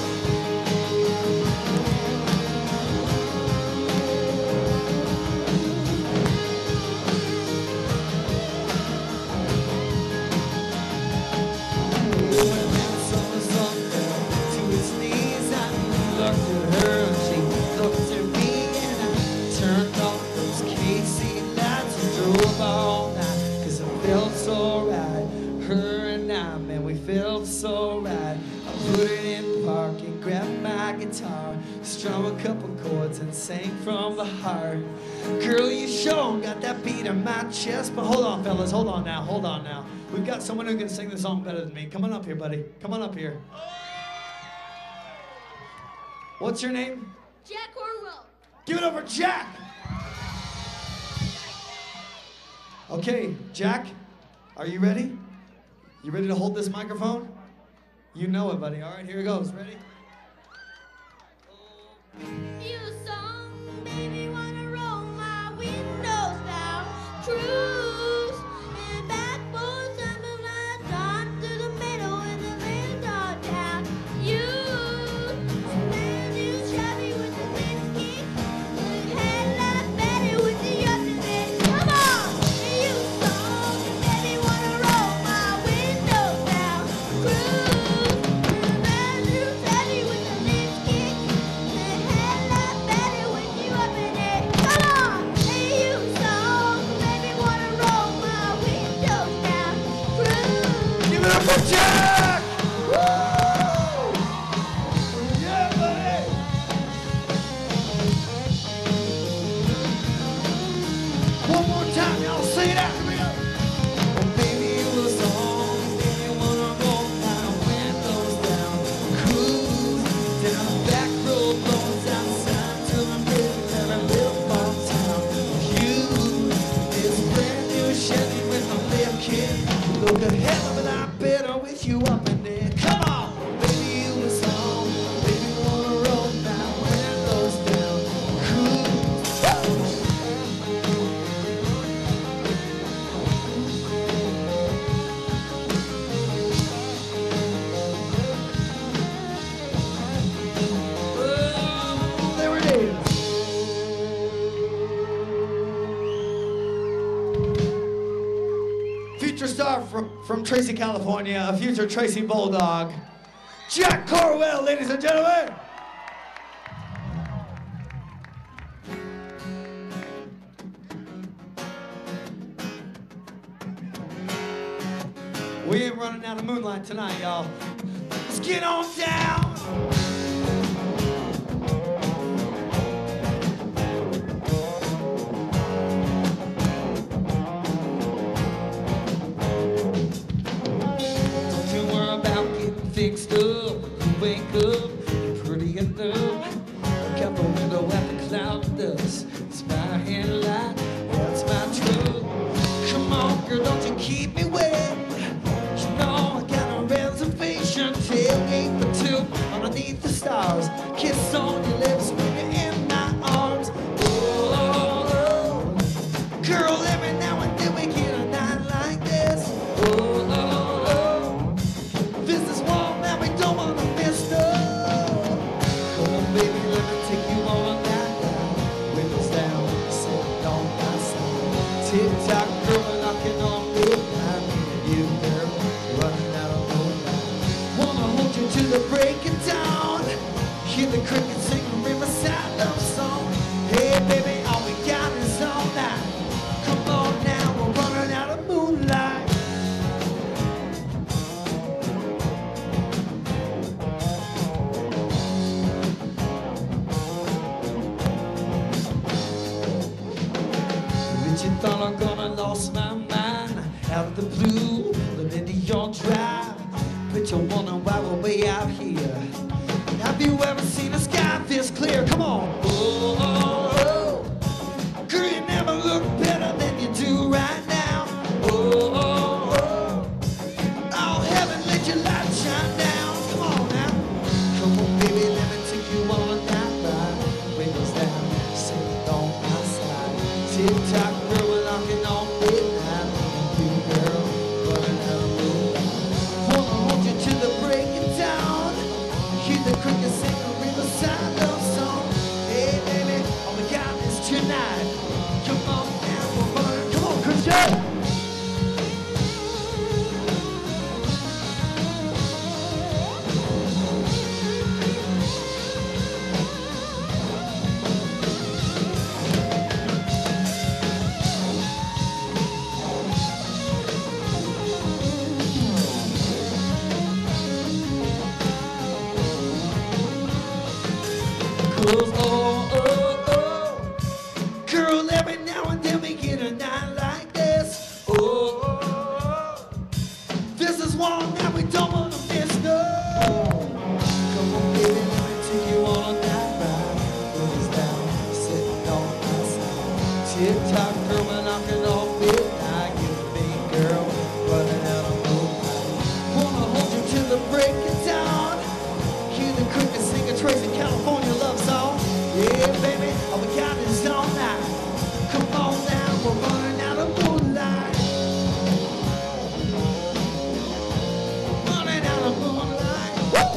So right, I put it in park and grabbed my guitar, strummed a couple chords and sang from the heart. Girl, you sure got that beat in my chest. But hold on, fellas, hold on now, hold on now. We've got someone who can sing the song better than me. Come on up here, buddy. Come on up here. What's your name? Jack Cornwell. Give it up for Jack. Okay, Jack, are you ready? You ready to hold this microphone? You know it, buddy. All right, here it goes. Ready? You song, baby, wanna roll my windows down, cruise and back for summer lights on through the middle in the little dog town. You, brand new Chevy with the whiskey, could have lot better with the yesterday. Come on, you song, baby, wanna roll my windows down, cruise and brand new Chevy up for Jack! Woo! Yeah, buddy! One more time, y'all say it after me. Oh, baby, it was on. Baby, wanna roll down, windows down, cruise down the back road, blows outside to the middle of a little farm town. You, this brand new Chevy with a little kid, look a hell of a lot better with you up in there. Come on, baby, it was on. Baby, wanna roll down, windows down, cruise. Oh, there it is. Future star from, from Tracy, California, a future Tracy Bulldog, Jack Corwell, ladies and gentlemen. We ain't running out of moonlight tonight, y'all. Let's get on down. Don't you worry about getting fixed up. You wake up, you're pretty enough. Look out the window at the cloud of dust. It's my headlight, that's my truck. Come on, girl, don't you keep me waiting. You know I got a reservation. Tailgate for two underneath the stars. Kiss on your lips when you're in my arms. Oh, oh, oh. Girl, every now and then we get a night like this. Oh, oh, oh. This is one that we don't want to miss. No. Come on, baby, let me take you on a night ride. Windows down, sitting on my side. Tick-tock, girl, we're knocking on midnight. Me and you, girl, running out of moonlight. Wanna hold you to the break of dawn. Hear the crickets sing a riverside love song. Hey, baby, all we got is all night. Come on now, we're running out of moonlight. But you thought I'm gonna lost my mind. Out of the blue, pulling into your drive. But you wonder why we're way out here. Have you ever seen a sky this clear? Come on. Oh, oh, oh. Girl, you never look better than you do right now. Oh, oh, oh. Oh, heaven, let your light shine down. Come on now. Come on, baby, let me take you on a night ride. Windows down, sitting on my side. Tick-tock, girl, we're knocking on midnight. You, girl, running out of moonlight. Wanna hold you to the break of dawn. Hear the crickets sing a riverside love song. Hey, baby, all we got is tonight. Come on now, we're running. Come on, Christian. Girls, oh, oh, oh. Girl, every now and then we get a night like this. Oh, oh, oh. This is one that we don't want to miss, no. Come on, baby, let me take you on a night ride. Windows down, sitting on my side. Tick-tock, girl, we're knocking on midnight. You and me, girl, running out of moonlight. Wanna hold you till the break of dawn. Hear the crickets sing a Tracy, California love song. Yeah, baby, all we got is all night. Come on now, we're running out of moonlight. Running out of moonlight. Woo!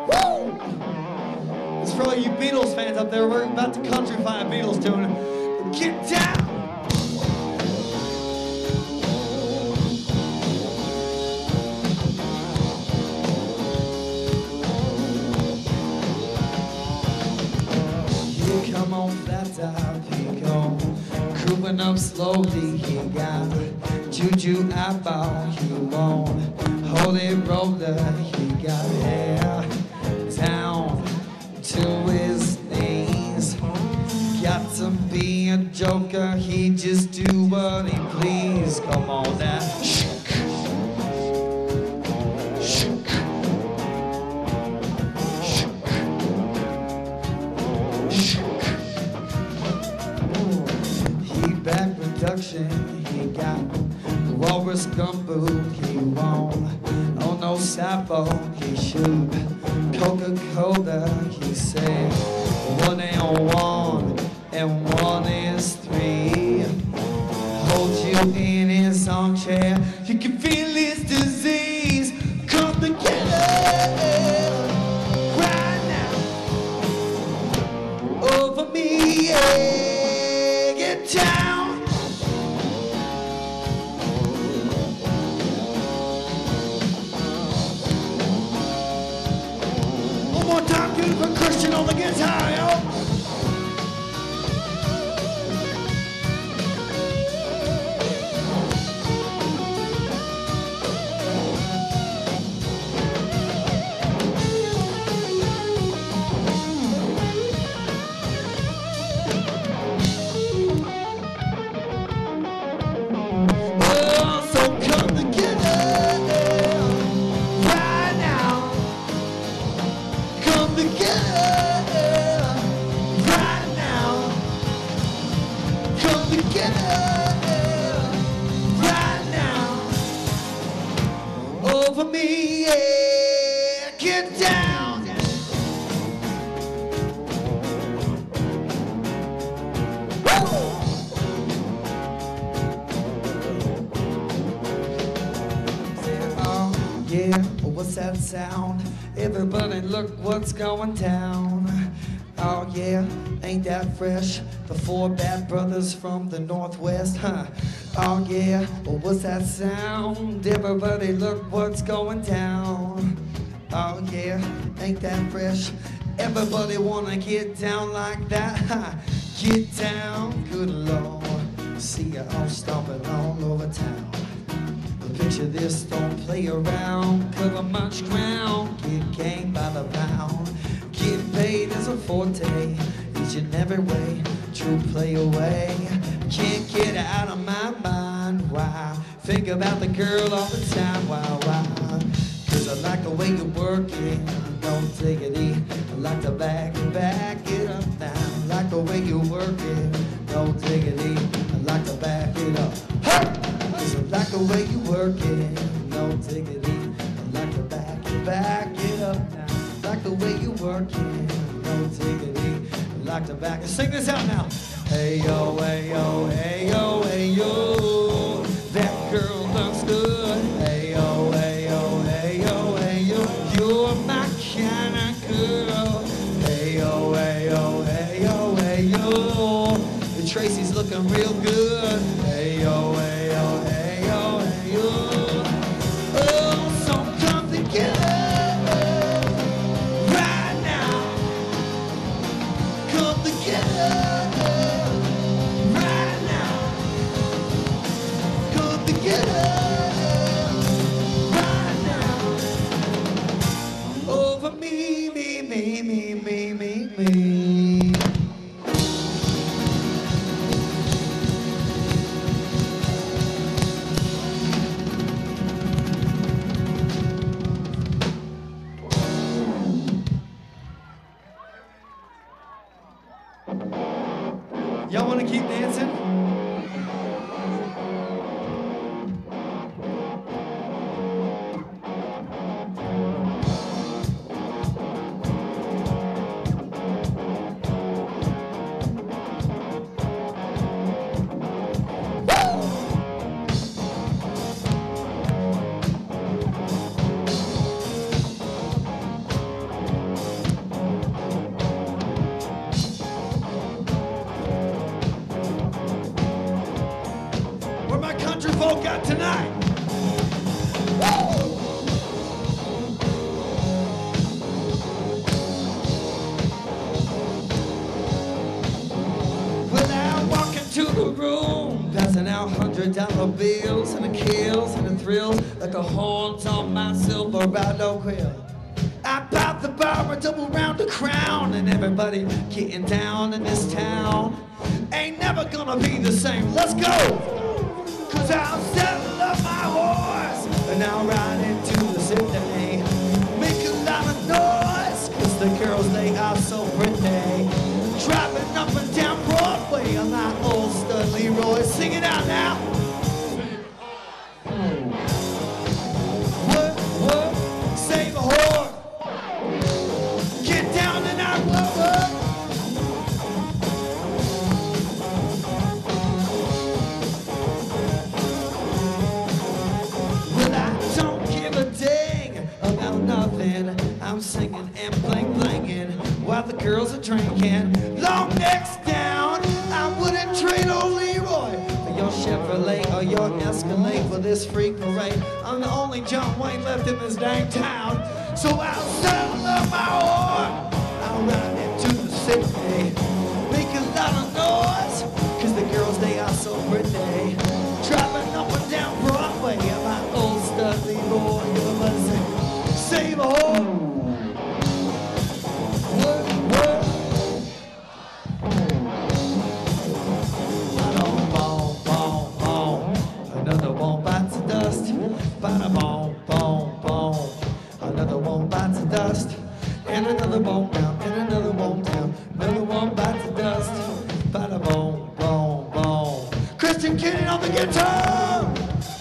For all you Beatles fans up there, we're about to countrify a Beatles tune. get down. Here come on flat top, he go creeping up slowly. He got juju eyeball, he won't hold it roller. He got hair down to his knees. Got to be a joker, he just do what he please. Come on now. He back production, he got walrus gumboot, he won't oh no sapo, he shoot Coca-Cola, he said one and one and one is three. Hold you in his armchair, you can feel his disease. Come together right now over me, yeah. Get down. One more time, give it for Christian on the guitar, yo. Oh, so come together right now. Come together right now. Come together right now. Over me, yeah. Get down. Woo! Oh, yeah, what's that sound? Everybody look what's going down. Oh yeah, ain't that fresh? The four bad brothers from the Northwest, huh? Oh yeah, well, what's that sound? Everybody look what's going down. Oh yeah, ain't that fresh? Everybody wanna get down like that, huh? Get down, good Lord. See you all stomping all over town. Picture this, don't play around, cover much ground, get game by the pound. Get paid is a forte, each and every way, true play away. Can't get out of my mind, why? Think about the girl all the time, why, why? Cause I like the way you work it, don't take it easy. I like to back it, back it up now. I like the way you work it, don't take it easy. I like to back it up. Hey! Cause I like the way you work it, no diggity. I like to back it, back it up now. I like the way you work it, no diggity. I like to back it. Sing this out now. Hey yo, hey yo, hey yo, hey yo. That girl looks good. Hey yo, hey yo, hey yo, hey yo. You're my kind of girl. Hey yo, hey yo, hey yo, hey yo. The Tracy's looking real good. Hey yo, hey yo, hey yo, hey yo. Oh, so come together right now. Come together right now. Come together right now. Over me, me, me, me, me, me, me. Y'all want to keep dancing? folk got tonight. Woo! Well, I walk into the room, passing out hundred dollar bills and the kills and the thrills like the horns on my Silverado quill. I pop the bar, a double round the crown, and everybody getting down in this town ain't never gonna be the same. Let's go! Cause I'll settle up my horse and I'll ride into the city. Make a lot of noise, cause the girls, they are so pretty. Driving up and down Broadway on my old stud Leroy. Sing it out now. What, what, save a horse. Get down and out, what, what? Well, I don't give a dang about nothing. I'm singing and bling blinging while the girls are drinking. Long necks down, I wouldn't trade old Leroy for your Chevrolet or your Escalade for this freak parade. I'm the only John Wayne left in this dang town, so I'll settle up my horse. I'll ride into the city, make a lot of noise, cause the girls, they are so pretty. Driving up and down Broadway in my old stud Leroy. Everybody say, save a horse. Another one bites the dust. Bada boom, boom, boom. Another one bites the dust. And another one down, and another one down. Another one bites the dust. Bada boom, boom, boom. Christian Kenny on the guitar.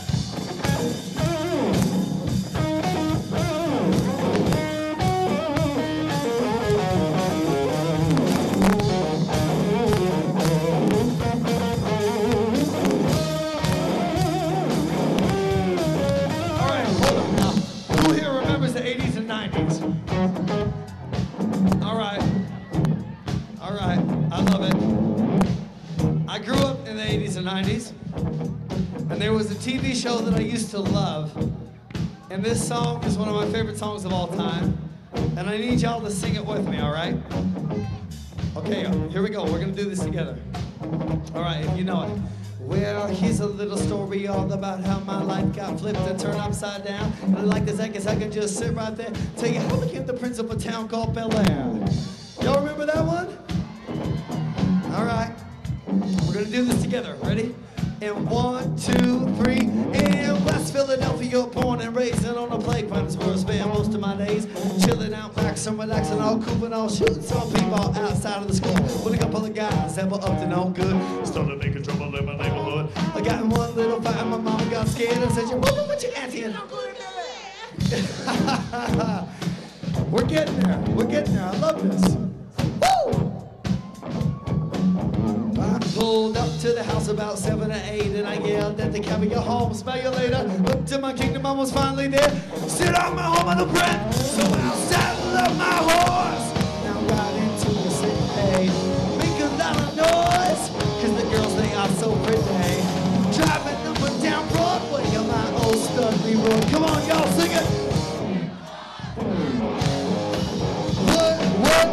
nineties, and there was a T V show that I used to love, and this song is one of my favorite songs of all time, and I need y'all to sing it with me, all right? Okay, here we go. We're gonna do this together. All right, if you know it. Well, here's a little story all about how my life got flipped and turned upside down. And I like this, I guess I can just sit right there, tell you how I became the prince of a town called Bel Air. Y'all remember that one? All right. We're gonna do this together. Ready? And one, two, three. In West Philadelphia, born and raised, and on the playground is where I spend most of my days. Chilling out, maxing, relaxing, all cooping, all shooting some people outside of the school. With a couple of guys that were up to no good. Started making trouble in my neighborhood. I got in one little fight, and my mama got scared and said, "You're moving with your auntie." And I'm going to We're getting there. We're getting there. I love this. Woo! I pulled up to the house about seven or eight, and I yelled at the cab, "Go home, smell you later." Up to my kingdom, I was finally there. Sit on my home on the bread, so I'll saddle up my horse. Now ride into the city, make a lot of noise, cause the girls, they are so pretty. Driving up and down Broadway on my old stud Leroy. Come on, y'all, sing it. What, what?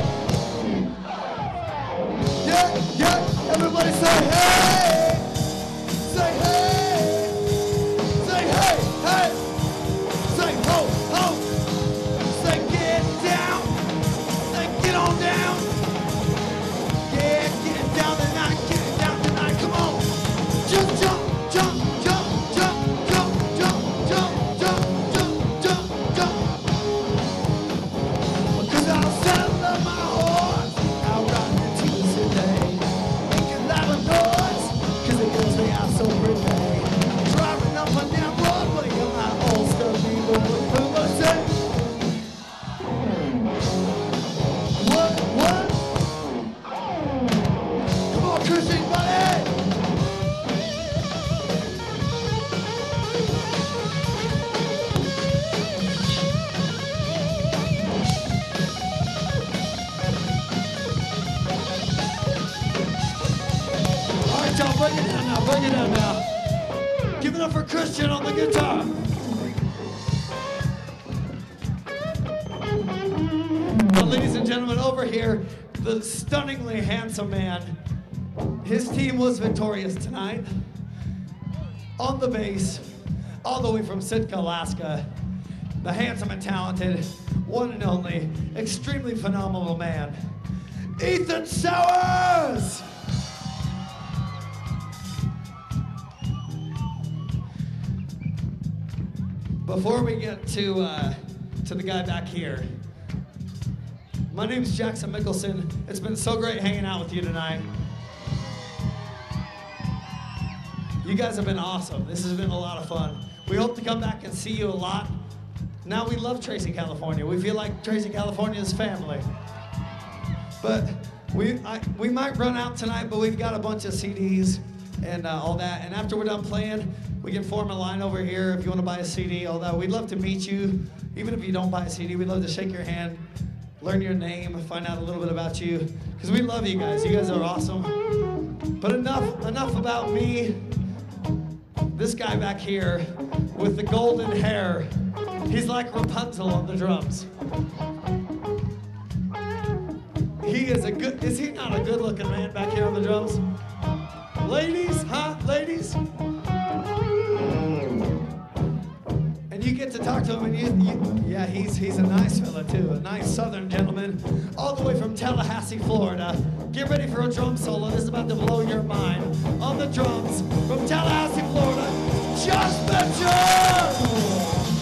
Yeah, yeah. Everybody say hey! Say hey! Say hey, hey! Say ho, ho! Say get down! Say get on down! Yeah, get down tonight, get down tonight, come on! Jump, jump, jump, jump, jump, jump, jump, jump, jump, jump, jump, jump! Because I'll saddle up my horse, I'll ride into the city. So pretty. Driving up and down Broadway on my old stuff, people. Everybody say, what, what? Come on, Christian, buddy! All right, y'all, bring it down now, bring it down now. Give it up for Christian on the guitar. Well, ladies and gentlemen, over here, the stunningly handsome man. His team was victorious tonight. On the bass, all the way from Sitka, Alaska, the handsome and talented, one and only, extremely phenomenal man, Ethan Sowers! Before we get to uh, to the guy back here, my name's Jackson Michelson. It's been so great hanging out with you tonight. You guys have been awesome. This has been a lot of fun. We hope to come back and see you a lot. Now we love Tracy, California. We feel like Tracy, California is family. But we I, we might run out tonight, but we've got a bunch of C Ds and uh, all that. And after we're done playing, we can form a line over here if you want to buy a C D, all that. We'd love to meet you. Even if you don't buy a C D, we'd love to shake your hand, learn your name, find out a little bit about you. Because we love you guys. You guys are awesome. But enough, enough about me. This guy back here with the golden hair, he's like Rapunzel on the drums. He is a good, is he not a good looking man back here on the drums? Ladies, huh, ladies? And you get to talk to him and you, you yeah, he's, he's a nice fella too, a nice southern gentleman, all the way from Tallahassee, Florida. Get ready for a drum solo, this is about to blow your mind. On the drums, from Tallahassee, Florida, Just Mitchell!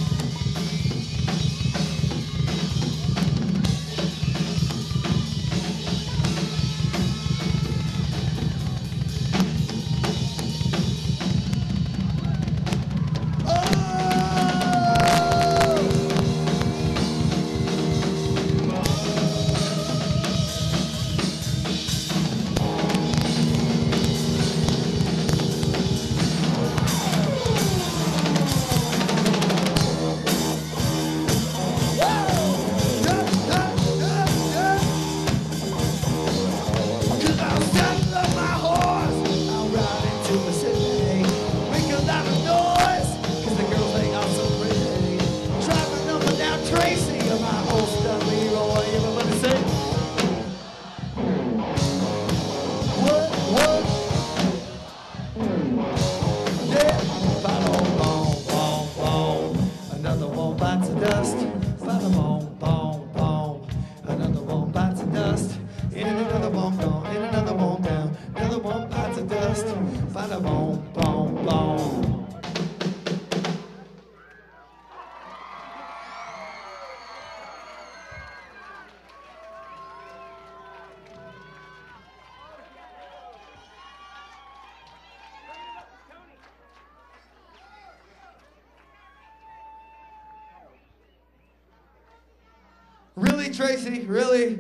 Really, Tracy? Really?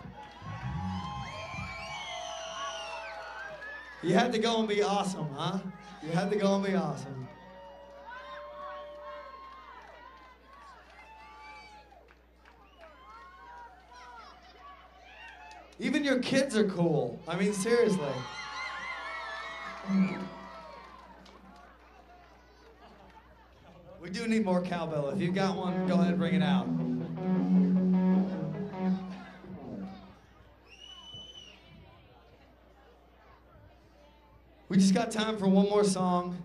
You had to go and be awesome, huh? You had to go and be awesome. Even your kids are cool. I mean, seriously. We do need more cowbell. If you've got one, go ahead and bring it out. We just got time for one more song.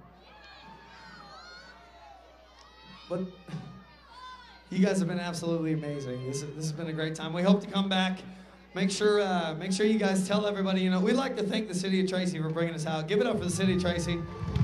But you guys have been absolutely amazing. This, this has been a great time. We hope to come back. Make sure, uh, make sure you guys tell everybody, you know, we'd like to thank the city of Tracy for bringing us out. Give it up for the city of Tracy.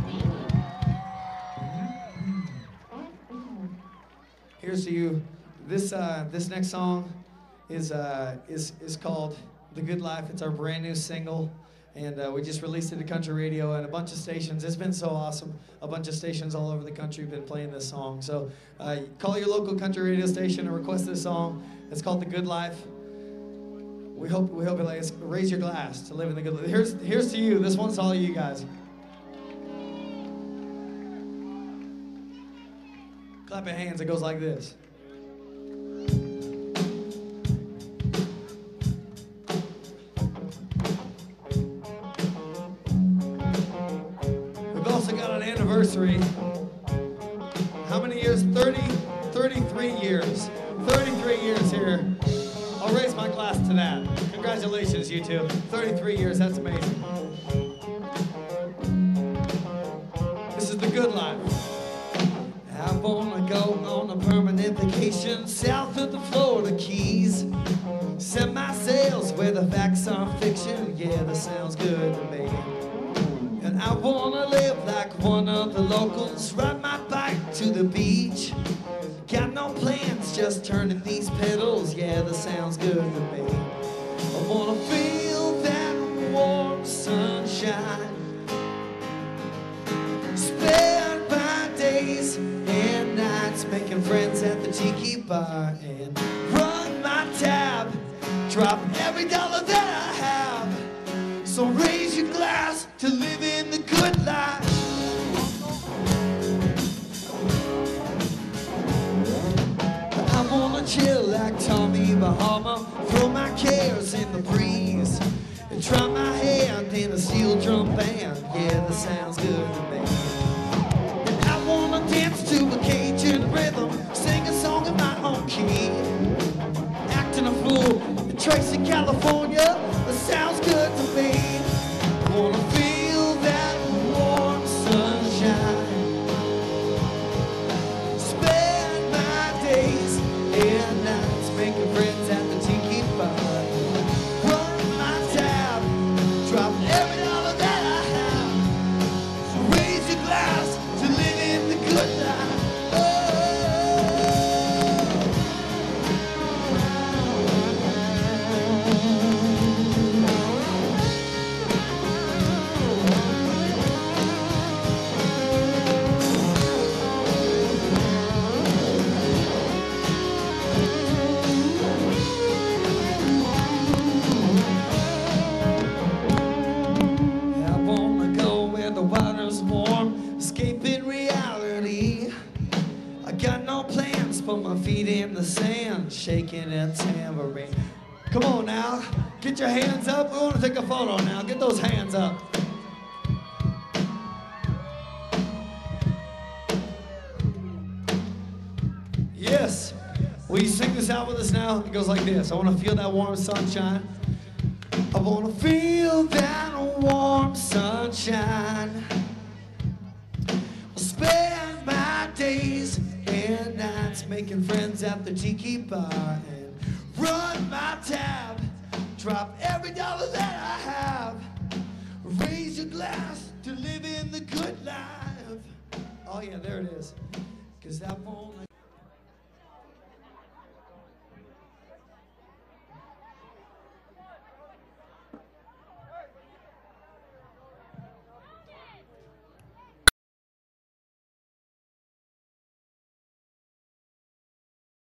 Here's to you. This, uh, this next song is, uh, is, is called The Good Life. It's our brand new single. And uh, we just released it to country radio and a bunch of stations. It's been so awesome. A bunch of stations all over the country have been playing this song. So uh, call your local country radio station and request this song. It's called The Good Life. We hope we hope it like, raise your glass to live in the good life. Here's, here's to you. This one's all you guys. Clap your hands. It goes like this. We've also got an anniversary. How many years? thirty, thirty-three years. thirty-three years here. I'll raise my glass to that. Congratulations, you two. thirty-three years, that's amazing. This is the good life. I wanna go on a permanent vacation south of the Florida Keys. Set my sails where the facts are fiction. Yeah, that sounds good to me. And I wanna live like one of the locals. Ride my bike to the beach. Got no plans, just turning these pedals. Yeah, that sounds good to me. I wanna feel that warm sunshine. Spend my days and nights making friends at the tiki bar and run my tab. Drop every dollar that I have. So raise your glass to living the good life. I wanna chill like Tommy Bahama, throw my cares in the breeze, and try my hand in a steel drum band. Yeah, that sounds good to me. And I wanna dance to a Cajun rhythm, sing a song in my own key, acting a fool in Tracy, California. That sounds good to me. I wanna feel that warm sunshine. Spend my days and nights making friends at the tiki bar. Run my tab, drop every dollar that I have. So raise your glass to living the good life. Put my feet in the sand, shaking a tambourine. Come on now, get your hands up. We want to take a photo now. Get those hands up. Yes. Will you sing this out with us now? It goes like this. I want to feel that warm sunshine. I want to feel that warm sunshine. I'll spend my days and nights making friends at the tiki bar and run my tab. Drop every dollar that I have. Raise your glass to living the good life. Oh yeah, there it is. 'Cause I wanna